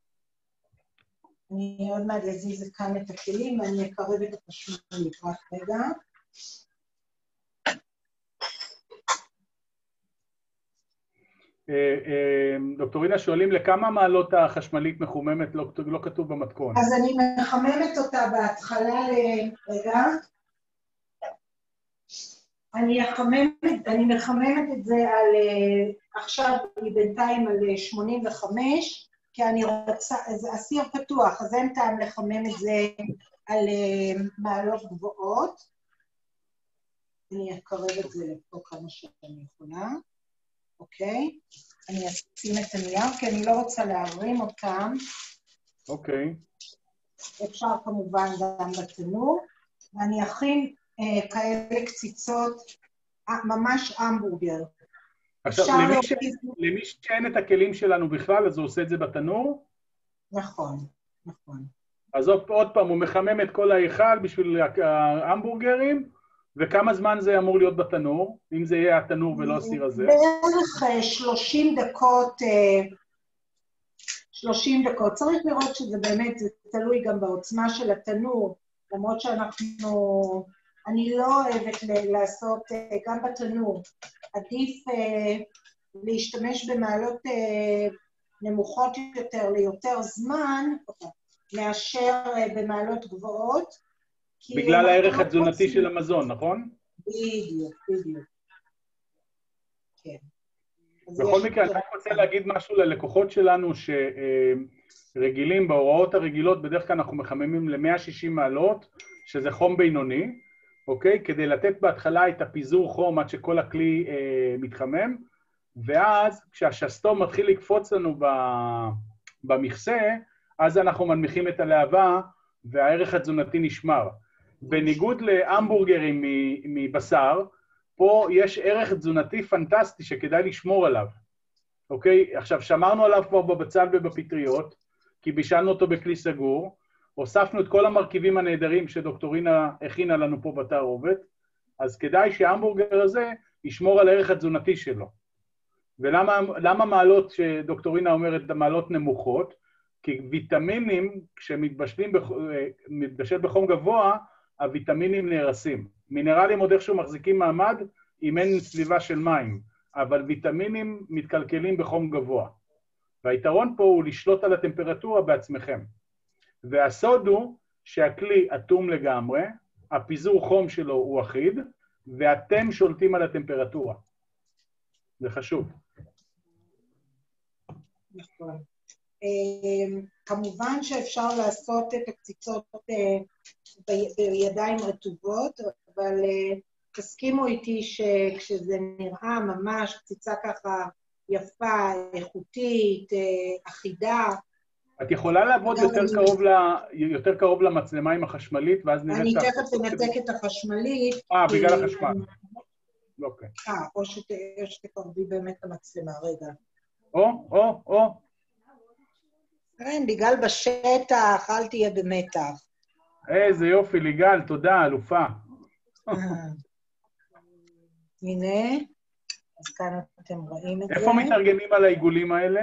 אני עוד מעט אזיז כאן את הכלים, ואני אקרב את החשמל לקראת רגע. דוקטורינה, שואלים לכמה מעלות החשמלית מחוממת, לא כתוב במתכון. אז אני מחממת אותה בהתחלה לרגע. אני מחממת, אני מחממת את זה על, עכשיו היא בינתיים על שמונים וחמש, כי אני רוצה, זה הסיר פתוח, אז אין טעם לחמם את זה על מעלות גבוהות. אני אקרב את זה לפה כמה שאני יכולה. אוקיי? אני אשים את הנייר, כי אני לא רוצה להרים אותם. אוקיי. אפשר כמובן גם בתנור, ואני אכין אה, כאלה קציצות, אה, ממש המבורגר. עכשיו, למי, ש... למי שאין את הכלים שלנו בכלל, אז הוא עושה את זה בתנור? נכון, נכון. אז עוד, עוד פעם, הוא מחמם את כל ההיכל בשביל ההמבורגרים, וכמה זמן זה אמור להיות בתנור, אם זה יהיה התנור ולא הסיר הזה? בערך שלושים דקות, שלושים דקות. צריך לראות שזה באמת, זה תלוי גם בעוצמה של התנור, למרות שאנחנו, אני לא אוהבת לעשות, גם בתנור, עדיף להשתמש במעלות נמוכות יותר ליותר זמן, מאשר במעלות גבוהות, בגלל הערך התזונתי של המזון, נכון? בדיוק, בדיוק. כן. בכל מקרה, אני רוצה להגיד משהו ללקוחות שלנו שרגילים, בהוראות הרגילות, בדרך כלל אנחנו מחממים ל-מאה ושישים מעלות, שזה חום בינוני, אוקיי? כדי לתת בהתחלה את הפיזור חום עד שכל הכלי אה, מתחמם, ואז כשהשסתום מתחיל לקפוץ לנו במכסה, אז אנחנו מנמיכים את הלהבה, והערך התזונתי נשמר. בניגוד להמבורגרים מבשר, פה יש ערך תזונתי פנטסטי שכדאי לשמור עליו. אוקיי? עכשיו, שמרנו עליו כבר בבצל ובפטריות, כי בישלנו אותו בכלי סגור, הוספנו את כל המרכיבים הנהדרים שדוקטורינה הכינה לנו פה בתערובת, אז כדאי שההמבורגר הזה ישמור על הערך התזונתי שלו. ולמה למה מעלות שדוקטורינה אומרת מעלות נמוכות? כי ויטמינים, כשמתבשלים מתבשל בחום גבוה, הוויטמינים נהרסים. מינרלים עוד איכשהו מחזיקים מעמד אם אין סביבה של מים, אבל ויטמינים מתקלקלים בחום גבוה. והיתרון פה הוא לשלוט על הטמפרטורה בעצמכם. והסוד הוא שהכלי אטום לגמרי, הפיזור חום שלו הוא אחיד, ואתם שולטים על הטמפרטורה. זה חשוב. נכון. כמובן שאפשר לעשות את הקציצות בידיים רטובות, אבל תסכימו איתי שכשזה נראה ממש קציצה ככה יפה, איכותית, אחידה. את יכולה לעבוד יותר קרוב, ל... יותר קרוב למצלמה עם החשמלית, ואז נראית... אני תכף אנתק את החשמלית. אה, בגלל החשמל. אוקיי. אה, או שתקרבי באמת למצלמה, רגע. או, או, או. כן, ליגל בשטח, אל תהיה במתח. איזה יופי, ליגל, תודה, אלופה. הנה, אז כאן אתם רואים את זה. איפה מתארגנים על העיגולים האלה?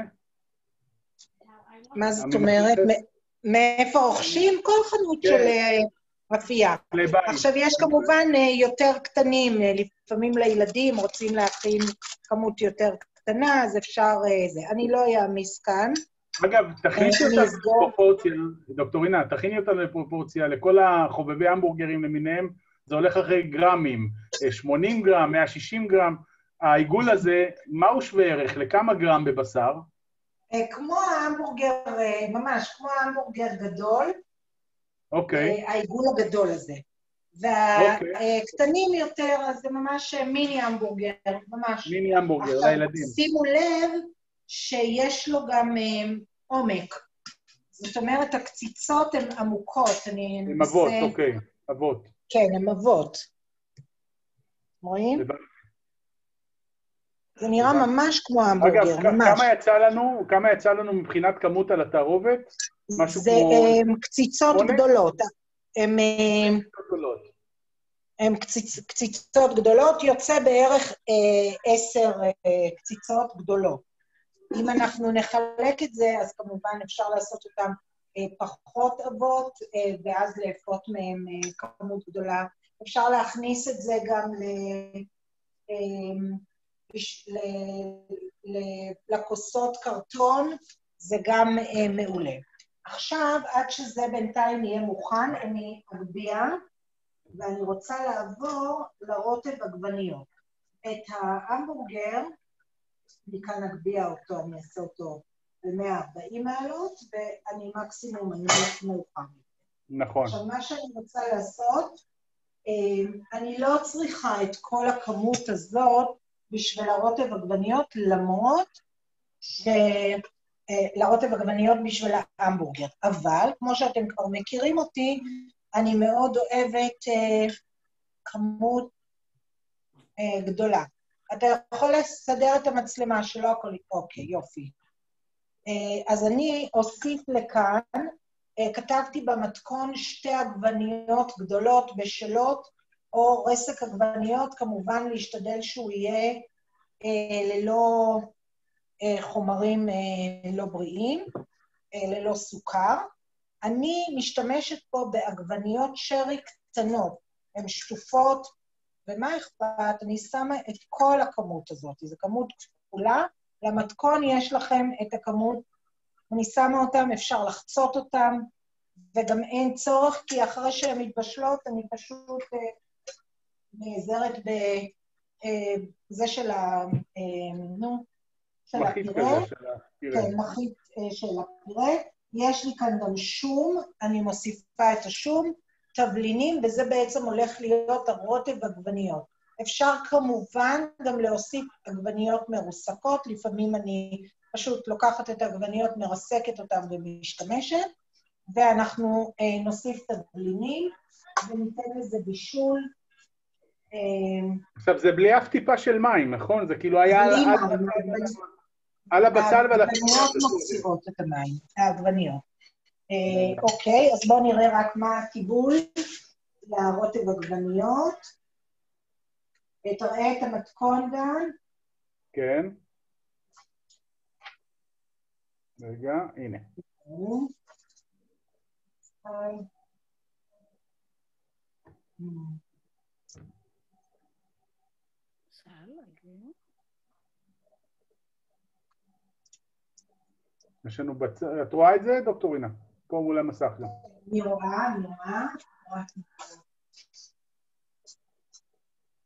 מה זאת אומרת? מאיפה רוכשים? כל חנות של אפייה. עכשיו יש כמובן יותר קטנים, לפעמים לילדים רוצים להכין כמות יותר קטנה, אז אפשר זה. אני לא אעמיס כאן. אגב, תכיני אותה לפרופורציה, דוקטורינה, תכיני אותה לפרופורציה, לכל החובבי המבורגרים למיניהם, זה הולך אחרי גרמים, שמונים גרם, מאה ושישים גרם, העיגול הזה, מהו שווה ערך? לכמה גרם בבשר? כמו ההמבורגר, ממש, כמו ההמבורגר גדול, אוקיי. העיגול הגדול הזה. והקטנים יותר, אז זה ממש מיני המבורגר, ממש. מיני המבורגר, לילדים. שימו לב שיש לו גם עומק. זאת אומרת, הקציצות הן עמוקות. הן אבות, אוקיי, אבות. כן, הן אבות. רואים? זה נראה ממש כמו המבורגר, ממש. אגב, כמה יצא לנו, כמה יצא לנו מבחינת כמות על התערובת? זה קציצות גדולות. הן קציצות גדולות, יוצא בערך עשר קציצות גדולות. אם אנחנו נחלק את זה, אז כמובן אפשר לעשות אותן פחות אבות, ואז לאפות מהן כמות גדולה. אפשר להכניס את זה גם ל... לכוסות קרטון, זה גם מעולה. עכשיו, עד שזה בינתיים יהיה מוכן, אני אגביע, ואני רוצה לעבור לרוטב עגבניות. את ההמבורגר, אני כאן אגביע אותו, אני אעשה אותו ב-מאה וארבעים מעלות, ואני מקסימום, אני מאוחר. נכון. עכשיו, מה שאני רוצה לעשות, אני לא צריכה את כל הכמות הזאת, בשביל הרוטב עגבניות, למרות ש... לרוטב עגבניות בשביל ההמבורגר. אבל, כמו שאתם כבר מכירים אותי, אני מאוד אוהבת uh, כמות uh, גדולה. אתה יכול לסדר את המצלמה שלא הכל... אוקיי, יופי. Uh, אז אני אוסיף לכאן, uh, כתבתי במתכון שתי עגבניות גדולות בשלות, או רסק עגבניות, כמובן להשתדל שהוא יהיה אה, ללא אה, חומרים אה, לא בריאים, אה, ללא סוכר. אני משתמשת פה בעגבניות שרי קטנות, הן שטופות, ומה אכפת? אני שמה את כל הכמות הזאת, זו כמות כפולה, למתכון יש לכם את הכמות, אני שמה אותם, אפשר לחצות אותם, וגם אין צורך, כי אחרי שהן מתבשלות, אני פשוט... אה, נעזרת בזה של ה... נו, של הפירה. כן, מחית של הפירה. יש לי כאן גם שום, אני מוסיפה את השום, תבלינים, וזה בעצם הולך להיות הרוטב עגבניות. אפשר כמובן גם להוסיף עגבניות מרוסקות, לפעמים אני פשוט לוקחת את העגבניות, מרסקת אותן ומשתמשת, ואנחנו נוסיף תבלינים, וניתן לזה בישול, עכשיו, זה בלי אף טיפה של מים, נכון? זה כאילו היה על הבצל ועל הפירות. העגבניות מחזירות את המים, העגבניות. אוקיי, אז בואו נראה רק מה הקיבול לרוטב עגבניות. תראה את המתכון גם. כן. רגע, הנה. יש לנו בצד, את רואה את זה, דוקטורינה? פה מול המסך גם. אני רואה, אני רואה.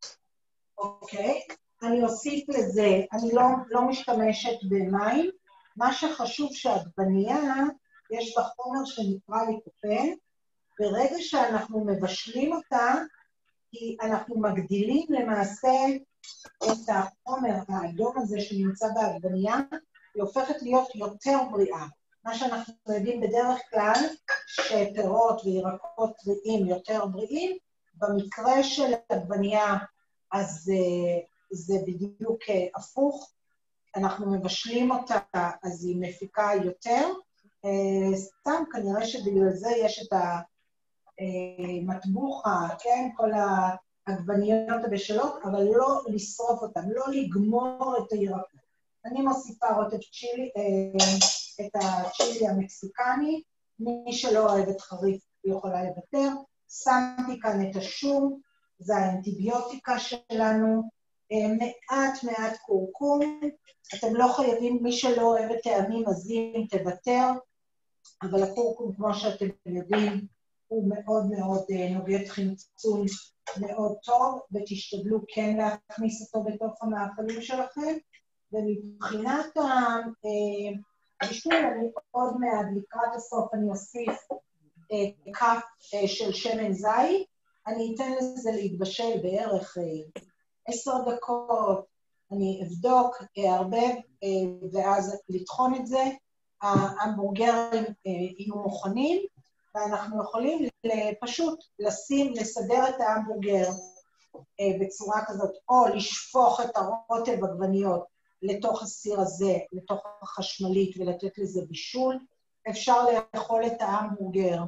אוקיי, אני אוסיף לזה, אני לא, לא משתמשת במים, מה שחשוב שהעגבנייה, יש בה חומר שנקרא ליקופן, ברגע שאנחנו מבשלים אותה, כי אנחנו מגדילים למעשה את החומר האדום הזה שנמצא בעגבנייה, היא הופכת להיות יותר בריאה. מה שאנחנו יודעים בדרך כלל, שפירות וירקות טריים יותר בריאים, במקרה של עגבנייה, אז זה בדיוק הפוך, אנחנו מבשלים אותה, אז היא מפיקה יותר, סתם כנראה שבגלל זה יש את המטבוחה, כן, כל העגבניות הבשלות, אבל לא לשרוף אותן, לא לגמור את הירקות. אני מוסיפה רוטב צ'ילי, את הצ'ילי המקסיקני, מי שלא אוהב את חריף יכולה לוותר, שמתי כאן את השום, זה האנטיביוטיקה שלנו, מעט מעט קורקום, אתם לא חייבים, מי שלא אוהב את טעמים עזים תוותר, אבל הקורקום כמו שאתם יודעים, הוא מאוד מאוד נוגד חמצון מאוד טוב, ותשתדלו כן להכניס אותו בתוך המאכלים שלכם, ומבחינת הבישול, אני עוד מעט לקראת הסוף, אני אוסיף כף של שמן זית, אני אתן לזה להתבשל בערך עשר דקות, אני אבדוק, אערבב, ואז לטחון את זה, ההמבורגרים יהיו מוכנים, ואנחנו יכולים פשוט לשים, לסדר את ההמבורגר בצורה כזאת, או לשפוך את הרוטב עגבניות לתוך הסיר הזה, לתוך החשמלית, ולתת לזה בישול. אפשר לאכול את ההמבורגר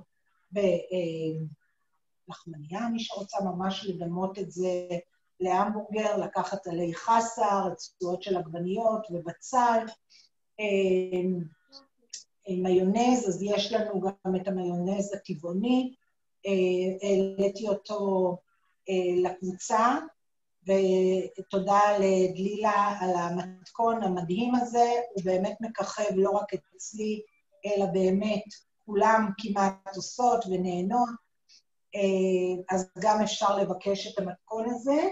בלחמניה, מי שרוצה ממש לדמות את זה להמבורגר, לקחת עלי חסר, רצועות של עגבניות ובצל, מיונז, אז יש לנו גם את המיונז הטבעוני, העליתי אותו לקבוצה, ותודה לדלילה על המתכון המדהים הזה, הוא באמת מככב לא רק אצלי, אלא באמת כולם כמעט עושות ונהנות, אז גם אפשר לבקש את המתכון הזה,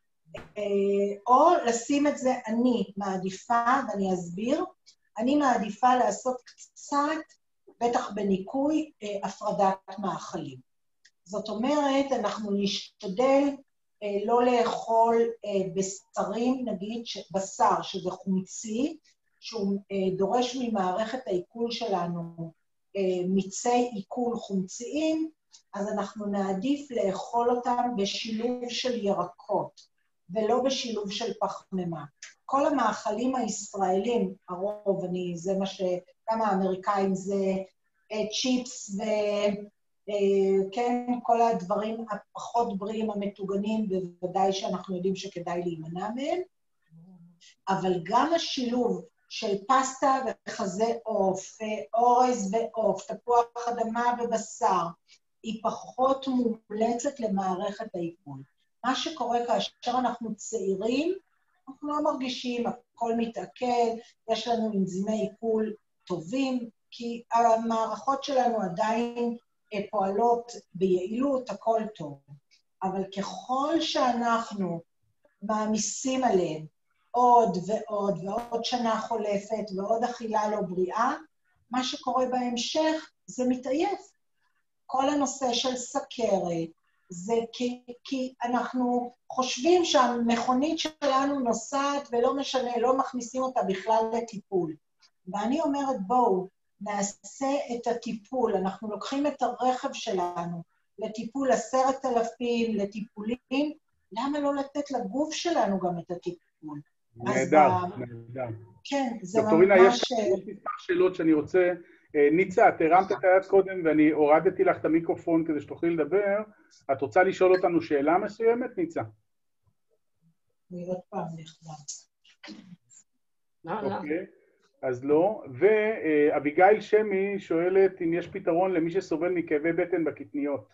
או לשים את זה, אני מעדיפה, ואני אסביר, אני מעדיפה לעשות קצת, בטח בניקוי, הפרדת מאכלים. זאת אומרת, אנחנו נשתדל לא לאכול בשרים, נגיד בשר, שזה חומצי, שהוא דורש ממערכת העיכול שלנו מיצי עיכול חומציים, אז אנחנו נעדיף לאכול אותם בשילוב של ירקות, ולא בשילוב של פחמימה. כל המאכלים הישראלים, הרוב, אני, זה מה שכמה האמריקאים זה צ'יפס וכן, כל הדברים הפחות בריאים המתוגנים, בוודאי שאנחנו יודעים שכדאי להימנע מהם, אבל גם השילוב של פסטה וחזה עוף, אורז ועוף, תפוח אדמה ובשר, היא פחות מומלצת למערכת העיכול. מה שקורה כאשר אנחנו צעירים, אנחנו לא מרגישים, הכל מתעכל, יש לנו אנזימי עיכול טובים, כי המערכות שלנו עדיין פועלות ביעילות, הכל טוב. אבל ככל שאנחנו מעמיסים עליהם עוד ועוד ועוד שנה חולפת ועוד אכילה לא בריאה, מה שקורה בהמשך זה מתעייף. כל הנושא של סכרת, זה כי, כי אנחנו חושבים שהמכונית שלנו נוסעת ולא משנה, לא מכניסים אותה בכלל לטיפול. ואני אומרת, בואו, נעשה את הטיפול, אנחנו לוקחים את הרכב שלנו לטיפול עשרת אלפים, לטיפולים, למה לא לתת לגוף שלנו גם את הטיפול? נהדר, נהדר. כן, זה ממש... דוקטורינה, יש מספר שאלות שאני רוצה... ניצה, את הרמת את היד קודם ואני הורדתי לך את המיקרופון כדי שתוכלי לדבר. את רוצה לשאול אותנו שאלה מסוימת, ניצה? אני עוד פעם נכנע. לא, לא. אוקיי, אז לא. ואביגיל שמי שואלת אם יש פתרון למי שסובל מכאבי בטן בקטניות.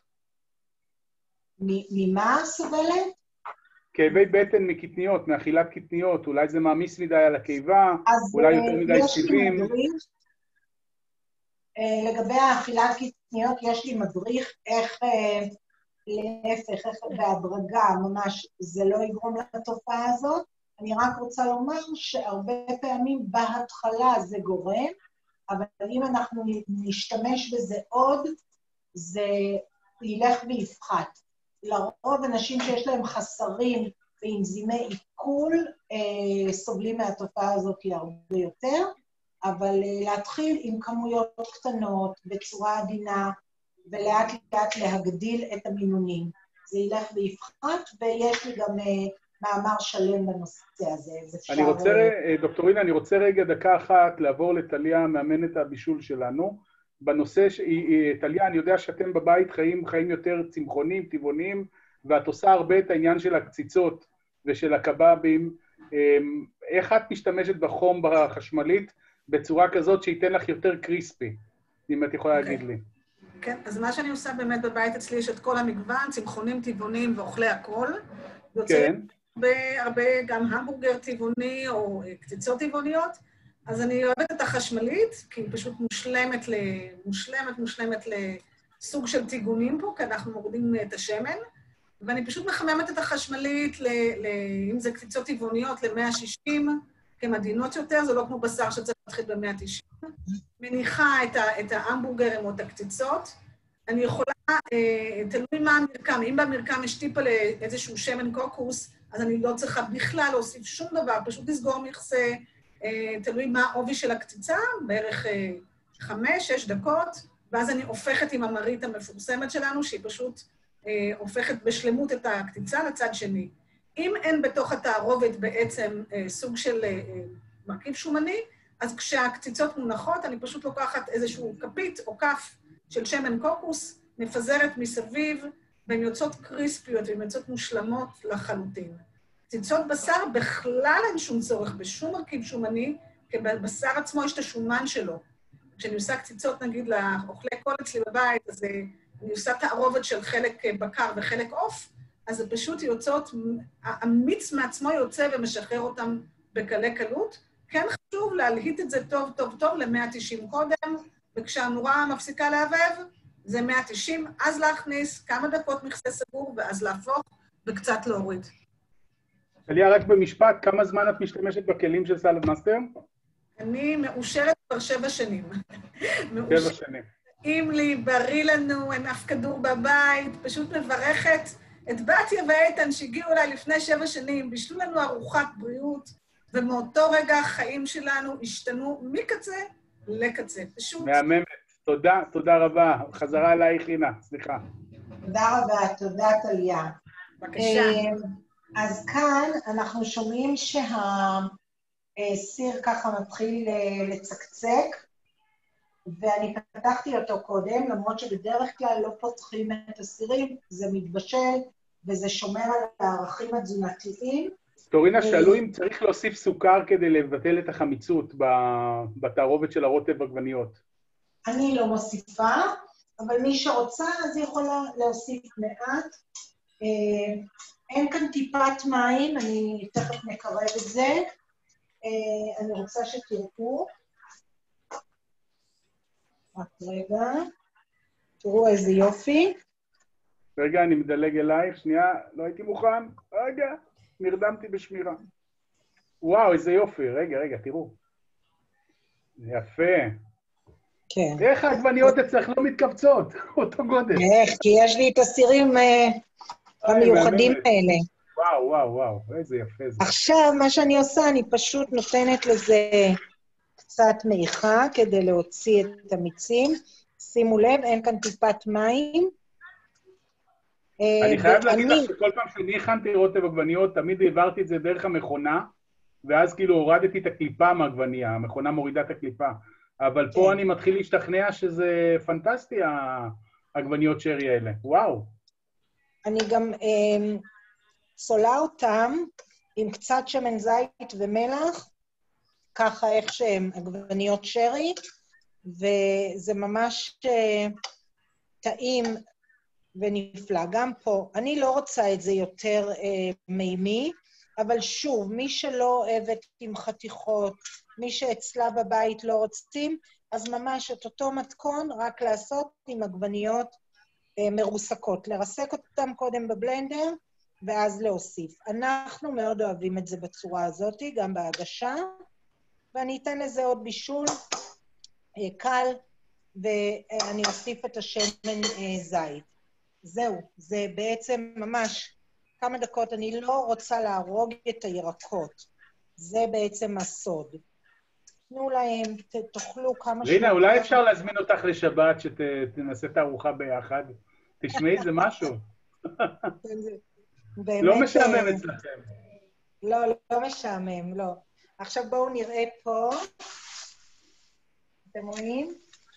ממה סובלת? כאבי בטן מקטניות, מאכילת קטניות. אולי זה מעמיס מדי על הקיבה, אולי יותר מדי סיבים. לגבי האכילת קטניות, יש לי מדריך איך להפך, איך בהדרגה ממש זה לא יגרום לתופעה הזאת. אני רק רוצה לומר שהרבה פעמים בהתחלה זה גורם, אבל אם אנחנו נשתמש בזה עוד, זה ילך ויפחת. לרוב אנשים שיש להם חסרים ואנזימי עיכול, אה, סובלים מהתופעה הזאת הרבה יותר, אבל אה, להתחיל עם כמויות קטנות, בצורה עדינה, ולאט לאט להגדיל את המינונים. זה ילך ויפחת, ויש לי גם אה, מאמר שלם בנושא הזה. אני רוצה, אה... דוקטורינה, אני רוצה רגע דקה אחת לעבור לטליה, מאמנת הבישול שלנו, בנושא, טליה, אני יודע שאתם בבית חיים חיים יותר צמחונים, טבעונים, ואת עושה הרבה את העניין של הקציצות ושל הקבבים. איך את משתמשת בחום בחשמלית בצורה כזאת שייתן לך יותר קריספי, אם את יכולה להגיד לי? כן, אז מה שאני עושה באמת בבית אצלי יש את כל המגוון, צמחונים, טבעונים ואוכלי הכל. כן. הרבה גם המבורגר טבעוני או קציצות טבעוניות, אז אני אוהבת את החשמלית, כי היא פשוט מושלמת, מושלמת, מושלמת לסוג של טיגונים פה, כי אנחנו מורידים את השמן, ואני פשוט מחממת את החשמלית, ל, ל, אם זה קציצות טבעוניות, ל-מאה ושישים, כמדינות יותר, זה לא כמו בשר שצריך להתחיל ב-מאה ותשעים. מניחה את, ה, את ההמבורגרים או את הקציצות. אני יכולה, אה, תלוי מה המרקם, אם במרקם יש טיפה לאיזשהו שמן קוקוס, אז אני לא צריכה בכלל להוסיף שום דבר, פשוט לסגור מכסה, תלוי מה העובי של הקציצה, בערך חמש, שש דקות, ואז אני הופכת עם המרית המפורסמת שלנו, שהיא פשוט הופכת בשלמות את הקציצה לצד שני. אם אין בתוך התערובת בעצם סוג של מרכיב שומני, אז כשהקציצות מונחות, אני פשוט לוקחת איזשהו כפית או כף של שמן קוקוס, מפזרת מסביב, והן יוצאות קריספיות, והן יוצאות מושלמות לחלוטין. קציצות בשר בכלל אין שום צורך בשום מרכיב שומני, כי בבשר עצמו יש את השומן שלו. כשאני עושה קציצות, נגיד, לאוכלי קול אצלי בבית, אז אני עושה תערובת של חלק בקר וחלק עוף, אז זה פשוט יוצאות, המיץ מעצמו יוצא ומשחרר אותם בקלי קלות. כן חשוב להלהיט את זה טוב, טוב, טוב, ל-מאה ותשעים קודם, וכשהנורה מפסיקה להבב, זה מאה ותשעים, אז להכניס כמה דקות מכסה סגור, ואז להפוך וקצת להוריד. טליה, רק במשפט, כמה זמן את משתמשת בכלים של סלד מאסטר? אני מאושרת כבר שבע שנים. שבע שנים. אם לי, בריא לנו, אין אף כדור בבית, פשוט מברכת את בתיה ואיתן שהגיעו אליי לפני שבע שנים, בישלו לנו ארוחת בריאות, ומאותו רגע החיים שלנו השתנו מקצה לקצה. פשוט... מהממת. תודה, תודה רבה. חזרה אלייך, אינה, סליחה. תודה רבה, תודה טליה. בבקשה. אז כאן אנחנו שומעים שהסיר ככה מתחיל לצקצק, ואני פתחתי אותו קודם, למרות שבדרך כלל לא פותחים את הסירים, זה מתבשל וזה שומר על הערכים התזונתיים. דוקטורינה, שאלו אם צריך להוסיף סוכר כדי לבטל את החמיצות בתערובת של הרוטב עגבניות. אני לא מוסיפה, אבל מי שרוצה אז יכולה להוסיף מעט. אין כאן טיפת מים, אני תכף מקרב את זה. אני רוצה שתראו. רק רגע. תראו איזה יופי. רגע, אני מדלג אלייך, שנייה, לא הייתי מוכן. רגע, נרדמתי בשמירה. וואו, איזה יופי. רגע, רגע, תראו. יפה. כן. איך העגבניות אצלך לא מתכווצות? אותו גודל. איך, כי יש לי את הסירים המיוחדים האלה. וואו, וואו, וואו, איזה יפה זה. עכשיו, מה שאני עושה, אני פשוט נותנת לזה קצת מעיכה כדי להוציא את המיצים. שימו לב, אין כאן טיפת מים. אני חייב להגיד לך שכל פעם שאני הכנתי רוטב עגבניות, תמיד העברתי את זה דרך המכונה, ואז כאילו הורדתי את הקליפה מהעגבניה, המכונה מורידה את הקליפה. אבל פה אני מתחיל להשתכנע שזה פנטסטי, העגבניות שרי האלה. וואו. אני גם צולה אותם עם קצת שמן זית ומלח, ככה איך שהם עגבניות שרי, וזה ממש טעים ונפלא. גם פה, אני לא רוצה את זה יותר מימי, אבל שוב, מי שלא אוהבת עם חתיכות, מי שאצלה בבית לא רוצים, אז ממש את אותו מתכון, רק לעשות עם עגבניות אה, מרוסקות. לרסק אותם קודם בבלנדר, ואז להוסיף. אנחנו מאוד אוהבים את זה בצורה הזאת, גם בהגשה, ואני אתן לזה עוד בישול קל, ואני אוסיף את השמן זית. זהו, זה בעצם ממש כמה דקות, אני לא רוצה להרוג את הירקות. זה בעצם הסוד. תנו להם, תאכלו כמה רינה, אולי אפשר להזמין אותך לשבת, שתנסה את הארוחה ביחד. תשמעי, זה משהו. לא משעמם אצלכם. לא, לא משעמם, לא. עכשיו בואו נראה פה. אתם רואים?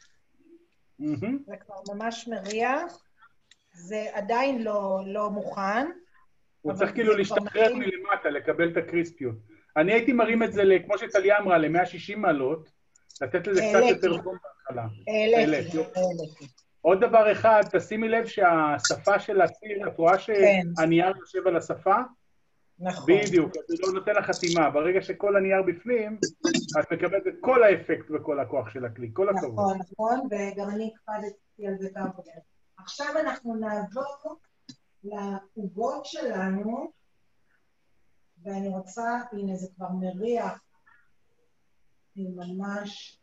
זה כבר ממש מריח. זה עדיין לא מוכן. הוא צריך כאילו להשתחרר מלמטה, לקבל את הקריספיות. אני הייתי מרים את זה, כמו שטליה אמרה, ל-מאה ושישים מעלות, לתת לזה קצת יותר חום בהתחלה. העליתי, העליתי. עוד דבר אחד, תשימי לב שהשפה של הסיר, את רואה שהנייר יושב על השפה? נכון. בדיוק, זה לא נותן לך חתימה. ברגע שכל הנייר בפנים, את מקבלת את כל האפקט וכל הכוח של הכלי, כל הכבוד. נכון, נכון, וגם אני הקפדתי על זה כמה פעמים. עכשיו אנחנו נעבור לעוגות שלנו, ואני רוצה, הנה זה כבר מריח, היא ממש...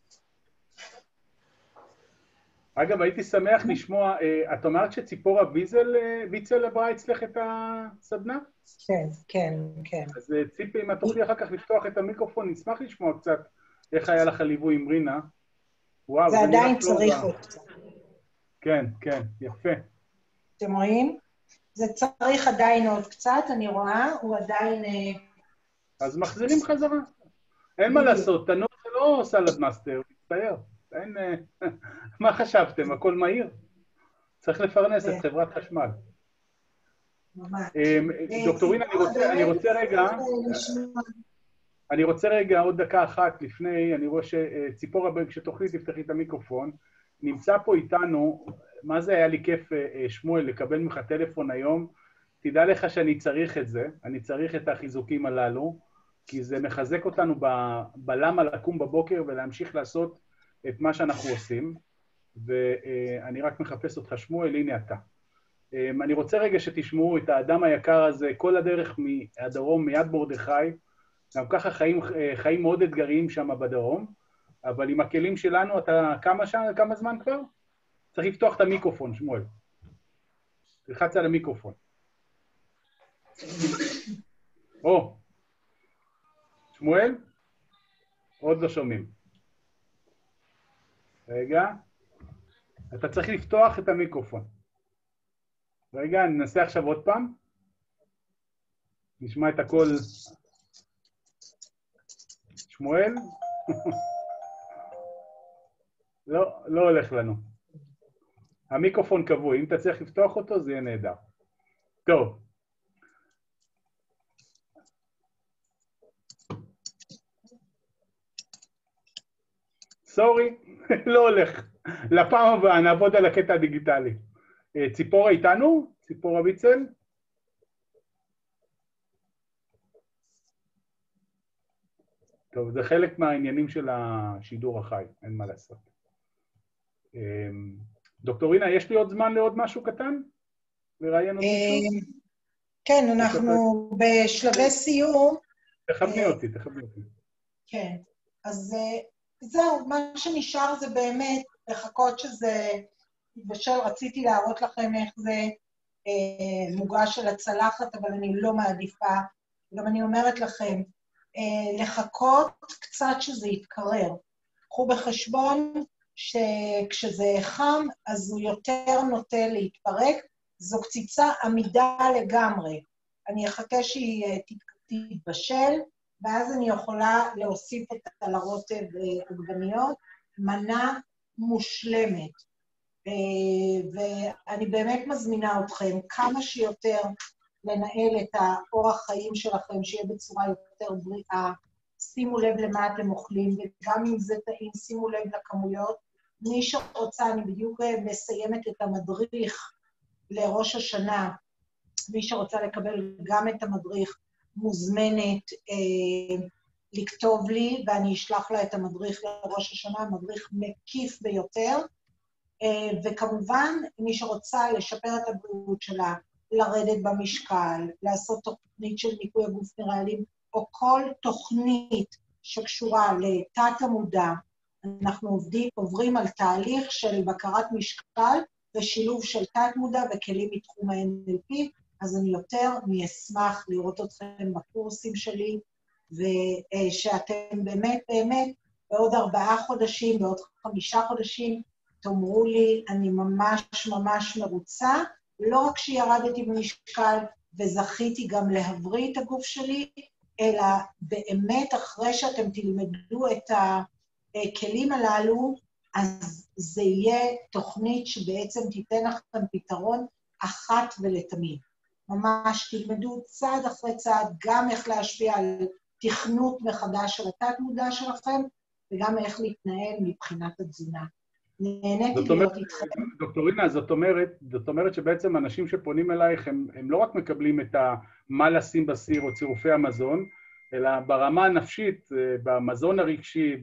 אגב, הייתי שמח לשמוע, את אומרת שציפורה ויזל, ויצל עברה אצלך את הסדנה? כן, כן, כן. אז ציפי, אם את תוכלי אחר כך לפתוח את המיקרופון, נשמח לשמוע קצת איך היה לך הליווי עם רינה. וואו, זה עדיין צריך אותה. כן, כן, יפה. אתם רואים? זה צריך עדיין עוד קצת, אני רואה, הוא עדיין... אז מחזירים חזרה. אין מה לעשות, תנור זה לא סלד מאסטר, מצטער. אין... מה חשבתם? הכל מהיר? צריך לפרנס את חברת חשמל. ממש. דוקטורינה, אני רוצה רגע... אני רוצה רגע עוד דקה אחת לפני, אני רואה שציפורה, כשתוכלי תפתחי את המיקרופון, נמצא פה איתנו, מה זה היה לי כיף, שמואל, לקבל ממך טלפון היום, תדע לך שאני צריך את זה, אני צריך את החיזוקים הללו, כי זה מחזק אותנו בלמה לקום בבוקר ולהמשיך לעשות את מה שאנחנו עושים, ואני רק מחפש אותך, שמואל, הנה אתה. אני רוצה רגע שתשמעו את האדם היקר הזה, כל הדרך מהדרום, מיד מרדכי, גם ככה חיים, חיים מאוד אתגריים שם בדרום, אבל עם הכלים שלנו, אתה כמה, שע, כמה זמן כבר? צריך לפתוח את המיקרופון, שמואל. תלחץ על המיקרופון. או, שמואל? עוד לא שומעים. רגע. אתה צריך לפתוח את המיקרופון. רגע, אני ננסה עכשיו עוד פעם. נשמע את הכל. שמואל? לא, לא הולך לנו. המיקרופון קבוע, אם אתה צריך לפתוח אותו, זה יהיה נהדר. טוב. סורי, לא הולך. לפעם הבאה, נעבוד על הקטע הדיגיטלי. ציפורה איתנו? ציפורה ויצל? טוב, זה חלק מהעניינים של השידור החי, אין מה לעשות. דוקטור רינה, יש לי עוד זמן לעוד משהו קטן? לראיין אותי שוב? כן, אנחנו בשלבי סיום. תכווני אותי, תכווני אותי. כן, אז זהו, מה שנשאר זה באמת לחכות שזה בשל, רציתי להראות לכם איך זה מוגש על הצלחת, אבל אני לא מעדיפה, גם אני אומרת לכם, לחכות קצת שזה יתקרר. קחו בחשבון שכשזה חם, אז הוא יותר נוטה להתפרק, זו קציצה עמידה לגמרי. אני אחכה שהיא תתבשל, ואז אני יכולה להוסיף את על הרוטב עגבניות, מנה מושלמת. ואני באמת מזמינה אתכם כמה שיותר לנהל את האורח חיים שלכם, שיהיה בצורה יותר בריאה, שימו לב למה אתם אוכלים, וגם אם זה טעים, שימו לב לכמויות. מי שרוצה, אני בדיוק מסיימת את המדריך לראש השנה, מי שרוצה לקבל גם את המדריך, מוזמנת אה, לכתוב לי, ואני אשלח לה את המדריך לראש השנה, מדריך מקיף ביותר, אה, וכמובן, מי שרוצה לשפר את הבריאות שלה, לרדת במשקל, לעשות תוכנית של ניקוי הגוף מרעלים, או כל תוכנית שקשורה לתת המודע, אנחנו עובדים, עוברים על תהליך של בקרת משקל ושילוב של תת מודע וכלים מתחום ה-אן אל פי, אז אני יותר מאשמח לראות אתכם בקורסים שלי, ושאתם באמת באמת בעוד ארבעה חודשים, בעוד חמישה חודשים, תאמרו לי, אני ממש ממש מרוצה, לא רק שירדתי במשקל וזכיתי גם להבריא את הגוף שלי, אלא באמת אחרי שאתם תלמדו את הכלים הללו, אז זה יהיה תוכנית שבעצם תיתן לכם פתרון אחת ולתמיד. ממש תלמדו צעד אחרי צעד, גם איך להשפיע על תכנות מחדש של התת מודע שלכם, וגם איך להתנהל מבחינת התזונה. נהניתי להיות איתכם. דוקטורינה, זאת אומרת, זאת אומרת שבעצם אנשים שפונים אלייך, הם, הם לא רק מקבלים את מה לשים בסיר או צירופי המזון, אלא ברמה הנפשית, במזון הרגשי,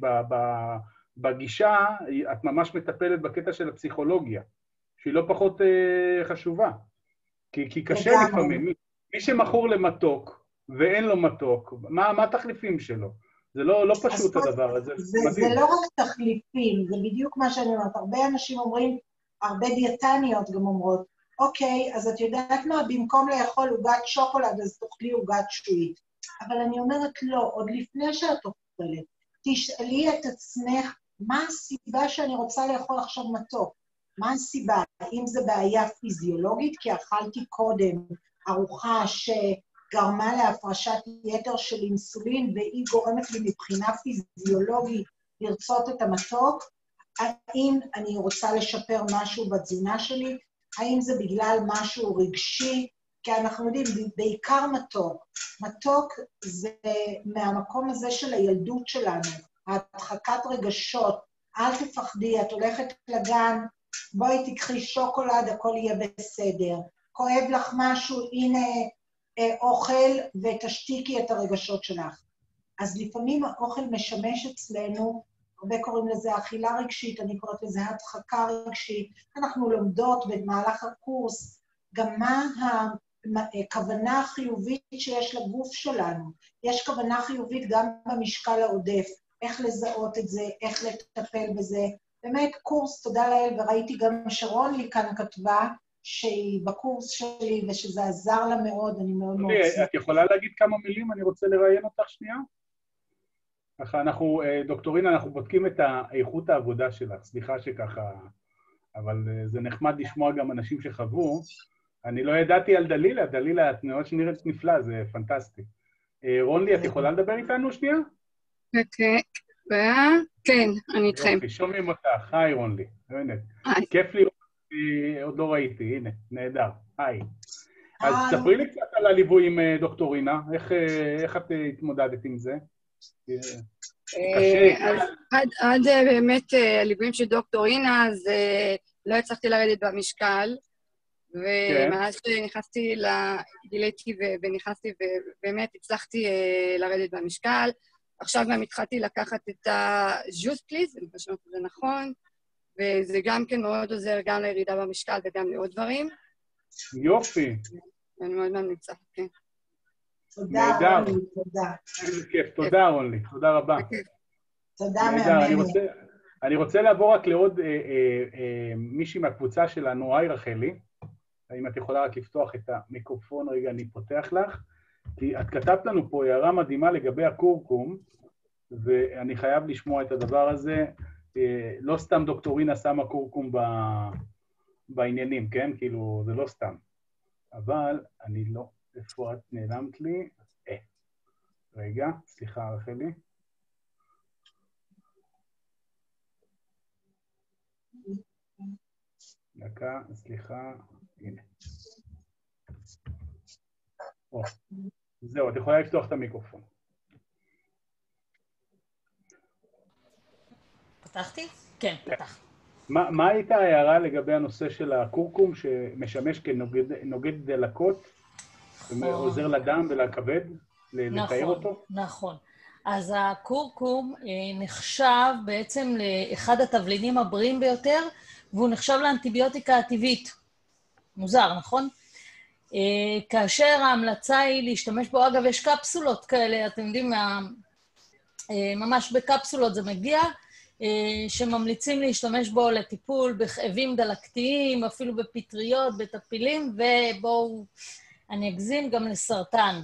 בגישה, את ממש מטפלת בקטע של הפסיכולוגיה, שהיא לא פחות חשובה. כי, כי קשה לפעמים, מי, מי שמכור למתוק ואין לו מתוק, מה, מה התחליפים שלו? זה לא, לא פשוט הדבר הזה, זה, זה לא רק תחליפים, זה בדיוק מה שאני אומרת. הרבה אנשים אומרים, הרבה דיאטניות גם אומרות, אוקיי, אז את יודעת מה, במקום לאכול עוגת שוקולד, אז תאכלי עוגת שועית. אבל אני אומרת לא, עוד לפני שאת אוכלת, תשאלי את עצמך, מה הסיבה שאני רוצה לאכול עכשיו מתוק? מה הסיבה? האם זה בעיה פיזיולוגית, כי אכלתי קודם ארוחה שגרמה להפרשת יתר של אינסולין, והיא גורמת לי מבחינה פיזיולוגית לרצות את המתוק? האם אני רוצה לשפר משהו בתזונה שלי? האם זה בגלל משהו רגשי? כי אנחנו יודעים, בעיקר מתוק. מתוק זה מהמקום הזה של הילדות שלנו, הדחקת רגשות, אל תפחדי, את הולכת לגן, בואי תקחי שוקולד, הכל יהיה בסדר. כואב לך משהו, הנה אה, אוכל, ותשתיקי את הרגשות שלך. אז לפעמים האוכל משמש אצלנו, הרבה קוראים לזה אכילה רגשית, אני קוראת לזה הדחקה רגשית. אנחנו לומדות במהלך הקורס גם מה הכוונה החיובית שיש לגוף שלנו. יש כוונה חיובית גם במשקל העודף, איך לזהות את זה, איך לטפל בזה. באמת קורס, תודה לאל, וראיתי גם שרון לי כאן כתבה, שהיא בקורס שלי ושזה עזר לה מאוד, אני מאוד מאוד... את יכולה להגיד כמה מילים? אני רוצה לראיין אותך שנייה. ככה אנחנו, דוקטורינה, אנחנו בודקים את איכות העבודה שלך, סליחה שככה, אבל זה נחמד לשמוע גם אנשים שחוו. אני לא ידעתי על דלילה, דלילה, את נראה שנראית נפלא, זה פנטסטי. רונלי, את יכולה לדבר איתנו שנייה? אוקיי, כן, אני איתכם. יופי, שומעים אותך, היי רונלי, הנה, כיף לי, עוד לא ראיתי, הנה, נהדר, היי. אז תספרי לי קצת על הליווי עם דוקטורינה, איך את התמודדת עם זה? עד באמת הליוויים של דוקטורינה, אז לא הצלחתי לרדת במשקל, ומאז שנכנסתי, גיליתי ונכנסתי ובאמת הצלחתי לרדת במשקל. עכשיו גם התחלתי לקחת את הז'וס פליז, אני חושבת שזה נכון, וזה גם כן מאוד עוזר גם לירידה במשקל וגם לעוד דברים. יופי. אני מאוד ממליצה, כן. תודה, רוני, תודה. איזה כיף, תודה רוני, תודה רבה. תודה מהממת. אני רוצה לעבור רק לעוד מישהי מהקבוצה שלנו, היי רחלי, האם את יכולה רק לפתוח את המיקרופון, רגע אני פותח לך, כי את כתבת לנו פה הערה מדהימה לגבי הקורקום, ואני חייב לשמוע את הדבר הזה, לא סתם דוקטורינה שמה קורקום בעניינים, כן? כאילו, זה לא סתם. אבל אני לא, איפה את נעלמת לי? אה, רגע, סליחה רחלי. דקה, סליחה, הנה. או, זהו, את יכולה לפתוח את המיקרופון. פתחתי? כן, פתח. מה, מה הייתה ההערה לגבי הנושא של הקורקום שמשמש כנוגד דלקות, עוזר לדם ולכבד, לתאר אותו? נכון. אז הקורקום נחשב בעצם לאחד התבלינים הבריאים ביותר, והוא נחשב לאנטיביוטיקה הטבעית. מוזר, נכון? כאשר ההמלצה היא להשתמש בו, אגב, יש קפסולות כאלה, אתם יודעים, ממש בקפסולות זה מגיע, שממליצים להשתמש בו לטיפול בכאבים דלקתיים, אפילו בפטריות, בטפילים, ובואו, אני אגזים גם לסרטן.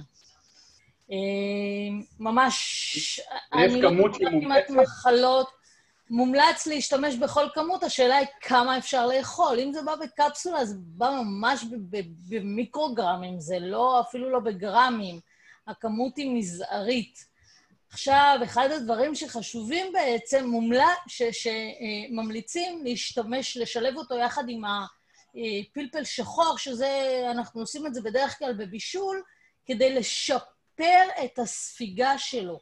ממש, אני לא יודעת כמעט מחלות, מומלץ להשתמש בכל כמות, השאלה היא כמה אפשר לאכול. אם זה בא בקפסולה, זה בא ממש במיקרוגרמים, זה לא, אפילו לא בגרמים. הכמות היא מזערית. עכשיו, אחד הדברים שחשובים בעצם, מומלץ, שממליצים להשתמש, לשלב אותו יחד עם הפלפל שחור, שזה, אנחנו עושים את זה בדרך כלל בבישול, כדי לשפר את הספיגה שלו.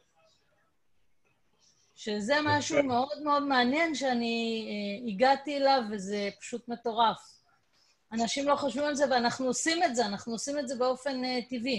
שזה משהו מאוד מאוד מעניין שאני אה, הגעתי אליו, וזה פשוט מטורף. אנשים לא חושבים על זה, ואנחנו עושים את זה, אנחנו עושים את זה באופן אה, טבעי.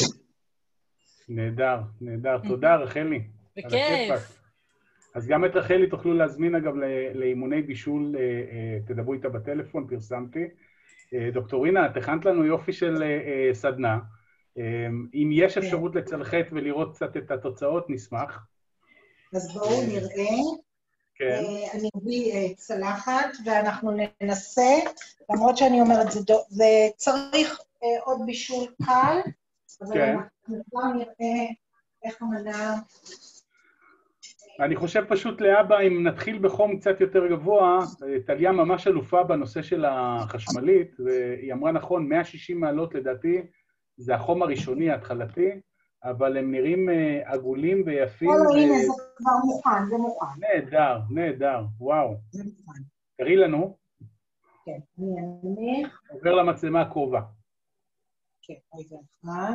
נהדר, נהדר. תודה, רחלי. בכיף. אז גם את רחלי תוכלו להזמין, אגב, לאימוני בישול, אה, אה, תדברו איתה בטלפון, פרסמתי. אה, דוקטור רינה, תכנת לנו יופי של אה, סדנה. אה, אם יש אפשרות לצלחת ולראות קצת את התוצאות, נשמח. אז בואו נראה. כן. אני אביא צלחת, ואנחנו ננסה, למרות שאני אומרת, זה, זה צריך עוד בישול קל, אבל כן. אנחנו כבר נראה איך המנה... אני חושב פשוט לאבא, אם נתחיל בחום קצת יותר גבוה, טליה ממש אלופה בנושא של החשמלית, והיא אמרה נכון, מאה ושישים מעלות לדעתי, זה החום הראשוני, ההתחלתי, אבל הם נראים עגולים ויפים. לא, לא, הנה, זה כבר מוכן, זה מוכן. נהדר, נהדר, וואו. זה מוכן. תראי לנו. כן, אני אנמיך. עובר למצלמה הקרובה. כן, רגע אחד.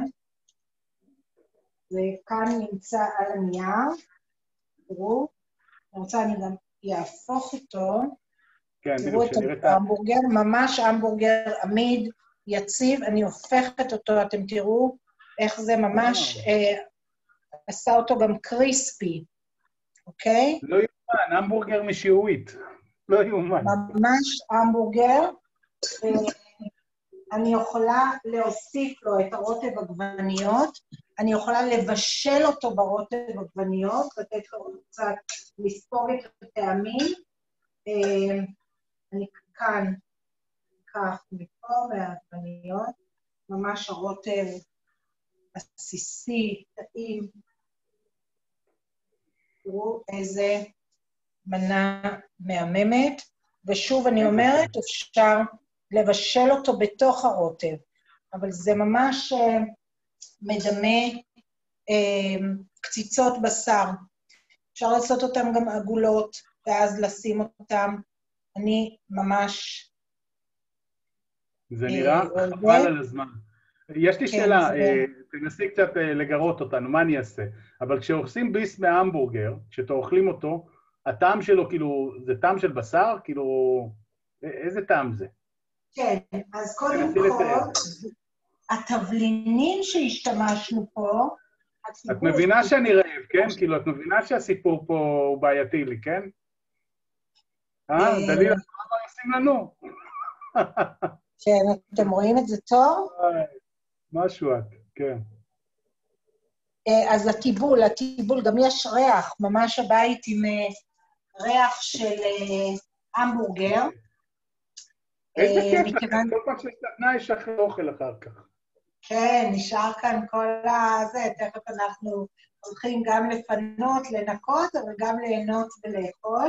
וכאן נמצא על הנייר. תראו, אני רוצה, אני גם יהפוך אותו. כן, תראו את ההמבורגר, ממש המבורגר עמיד, יציב, אני הופכת אותו, אתם תראו, איך זה ממש אה, עשה אותו גם קריספי, אוקיי? לא יומן, המבורגר משיעורית. לא יומן. ממש המבורגר. אה, אני יכולה להוסיף לו את הרוטב עגבניות, אני יכולה לבשל אותו ברוטב עגבניות, לתת לו קצת לספוג את הטעמים. אה, אני כאן אקח מפה מהעגבניות, ממש הרוטב עסיסי, טעים. תראו איזה מנה מהממת, ושוב אני אומרת, אפשר לבשל אותו בתוך הרוטב, אבל זה ממש uh, מדמה uh, קציצות בשר. אפשר לעשות אותם גם עגולות, ואז לשים אותם. אני ממש... זה נראה uh, חבל על הזמן. יש לי שאלה, תנסי קצת לגרות אותנו, מה אני אעשה? אבל כשעושים ביס מההמבורגר, כשאתה אוכלים אותו, הטעם שלו, כאילו, זה טעם של בשר? כאילו, איזה טעם זה? כן, אז קודם כל, התבלינים שהשתמשנו פה, את מבינה שאני רעב, כן? כאילו, את מבינה שהסיפור פה הוא בעייתי לי, כן? אה, דלילה, מה עושים לנו? כן, אתם רואים את זה טוב? משהו את, כן. אז הטיבול, הטיבול, גם יש ריח, ממש הבית עם ריח של המבורגר. איזה כיף לכם, כל פעם שסתנה יש אחרי אוכל אחר כך. כן, נשאר כאן כל הזה, תכף אנחנו הולכים גם לפנות, לנקות, אבל גם ליהנות ולאכול.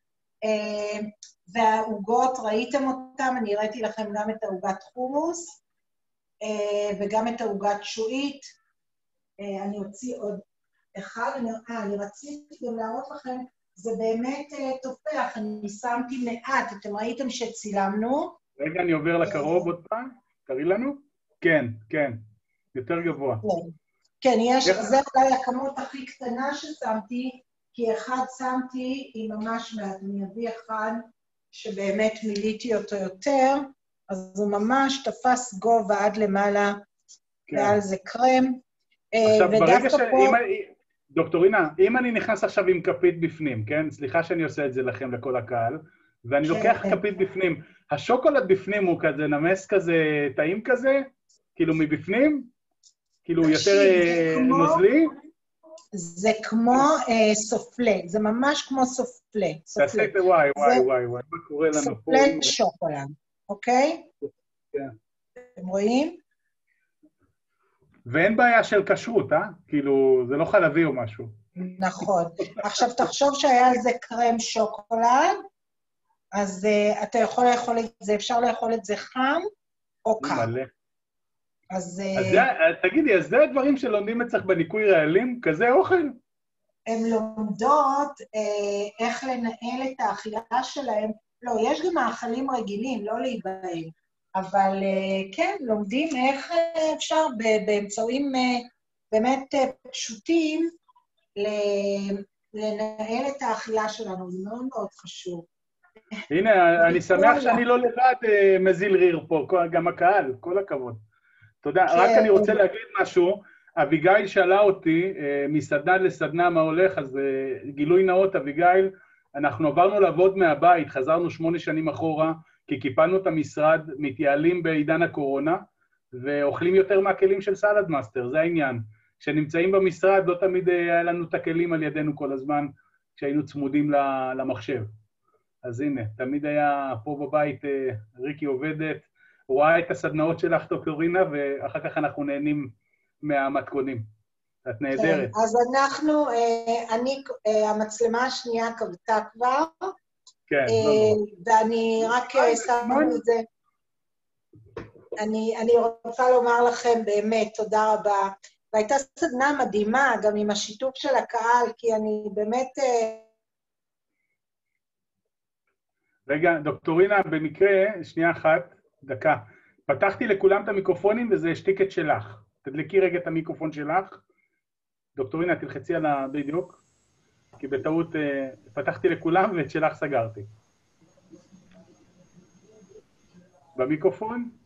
והעוגות, ראיתם אותם, אני הראיתי לכם גם את העוגת חומוס, וגם את העוגת שועית. אני אוציא עוד אחד, אני, אה, אני רציתי גם להראות לכם, זה באמת תופח, אני שמתי מעט, אתם ראיתם שצילמנו. רגע, אני עובר לקרוב עוד פעם, תראי לנו? כן, כן, יותר גבוה. כן, כן, יש, זה אולי הכמות הכי קטנה ששמתי, כי אחד שמתי עם ממש מעט, אני אביא אחד שבאמת מיליתי אותו יותר, אז הוא ממש תפס גובה עד למעלה, כן. ועל זה קרם. עכשיו, ברגע ש... פה... דוקטורינה, אם אני נכנס עכשיו עם כפית בפנים, כן? סליחה שאני עושה את זה לכם, לכל הקהל, ואני כן. לוקח כפית בפנים, השוקולד בפנים הוא כזה נמס כזה, טעים כזה? כאילו מבפנים? כאילו יותר נוזלי? זה כמו סופלה, זה ממש כמו סופלה. תעשה את זה, וואי, וואי, וואי, וואי, מה קורה לנו פה? סופלה שוקולד, אוקיי? כן. אתם רואים? ואין בעיה של כשרות, אה? כאילו, זה לא חלבי או משהו. נכון. עכשיו, תחשוב שהיה על זה קרם שוקולד, אז uh, אתה יכול לאכול את זה, אפשר לאכול את זה חם או קר. מלא. אז... אז זה, תגידי, אז זה הדברים שלומדים אצלך בניקוי רעלים? כזה אוכל? הן לומדות אה, איך לנהל את האכילה שלהם. לא, יש גם מאכלים רגילים, לא להיבהל. אבל אה, כן, לומדים איך אה, אפשר באמצעים אה, באמת אה, פשוטים לנהל את האכילה שלנו. זה מאוד מאוד חשוב. הנה, אני שמח שאני לא לבד מזיל ריר פה, גם הקהל, כל הכבוד. תודה. רק אני רוצה להגיד משהו, אביגיל שאלה אותי מסדנה לסדנה מה הולך, אז גילוי נאות, אביגיל, אנחנו עברנו לעבוד מהבית, חזרנו שמונה שנים אחורה, כי קיפלנו את המשרד, מתייעלים בעידן הקורונה, ואוכלים יותר מהכלים של סלד מאסטר, זה העניין. כשנמצאים במשרד, לא תמיד היה לנו את הכלים על ידינו כל הזמן, כשהיינו צמודים למחשב. אז הנה, תמיד היה פה בבית, ריקי עובדת, רואה את הסדנאות שלך, דוקטורינה, ואחר כך אנחנו נהנים מהמתכונים. את נהדרת. כן, אז אנחנו, אני, המצלמה השנייה קבטה כבר, כן, ואני רק שמה את זה, אני, אני רוצה לומר לכם באמת, תודה רבה, והייתה סדנה מדהימה, גם עם השיתוף של הקהל, כי אני באמת... רגע, דוקטורינה, במקרה, שנייה אחת, דקה. פתחתי לכולם את המיקרופונים וזה השתיקת שלך. תדלקי רגע את המיקרופון שלך. דוקטורינה, תלחצי על הבדיוק, כי בטעות פתחתי לכולם ואת שלך סגרתי. במיקרופון?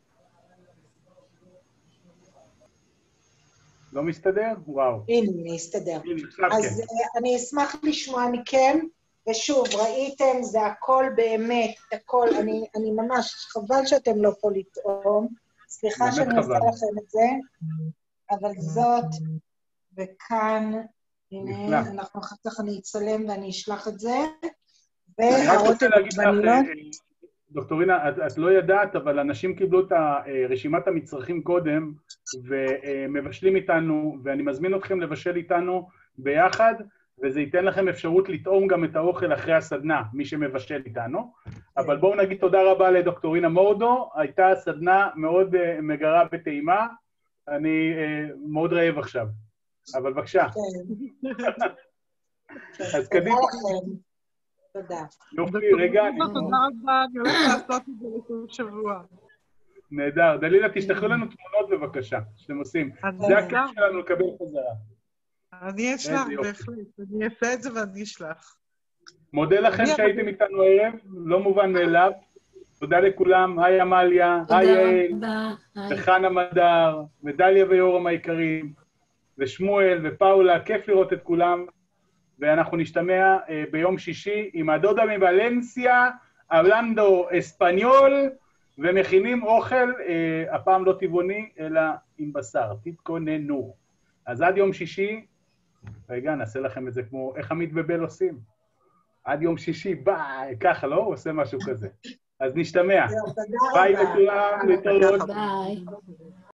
לא מסתדר? וואו. הנה, מסתדר. אז אני אשמח לשמוע מכם, ושוב, ראיתם, זה הכל באמת, הכל, אני, אני ממש, חבל שאתם לא פה לטעום, סליחה שאני עושה לכם את זה, אבל זאת, וכאן, הנה, אנחנו אחר כך אני אצלם ואני אשלח את זה, והרוטב בנילות. דוקטורינה, את, את לא ידעת, אבל אנשים קיבלו את רשימת המצרכים קודם, ומבשלים איתנו, ואני מזמין אתכם לבשל איתנו ביחד, וזה ייתן לכם אפשרות לטעום גם את האוכל אחרי הסדנה, מי שמבשל איתנו. אבל בואו נגיד תודה רבה לדוקטורינה מורדו, הייתה סדנה מאוד uh, מגרה וטעימה, אני uh, מאוד רעב עכשיו, אבל בבקשה. אז קדימה. תודה. יופי, רגע. תודה רבה, אני הולך לעשות את זה לכל שבוע. נהדר. דלילה, תשלחו לנו תמונות בבקשה, שאתם עושים. זה הכיף שלנו לקבל חזרה. אני אשלח, בהחלט. אני אעשה את זה ואני אשלח. מודה לכם שהייתם איתנו הערב, לא מובן מאליו. תודה לכולם, היי עמליה, היי יעל, וחנה מדר, ודליה ויורם היקרים, ושמואל ופאולה, כיף לראות את כולם, ואנחנו נשתמע ביום שישי עם הדודה מבלנסיה, אבלנדו אספניול, ומכינים אוכל, הפעם לא טבעוני, אלא עם בשר, תתכוננו. אז עד יום שישי, רגע, נעשה לכם את זה כמו, איך עמית ובל עושים? עד יום שישי, ביי, ככה, לא? הוא עושה משהו כזה. אז נשתמע. ביי לכולם, להתראות. ביי.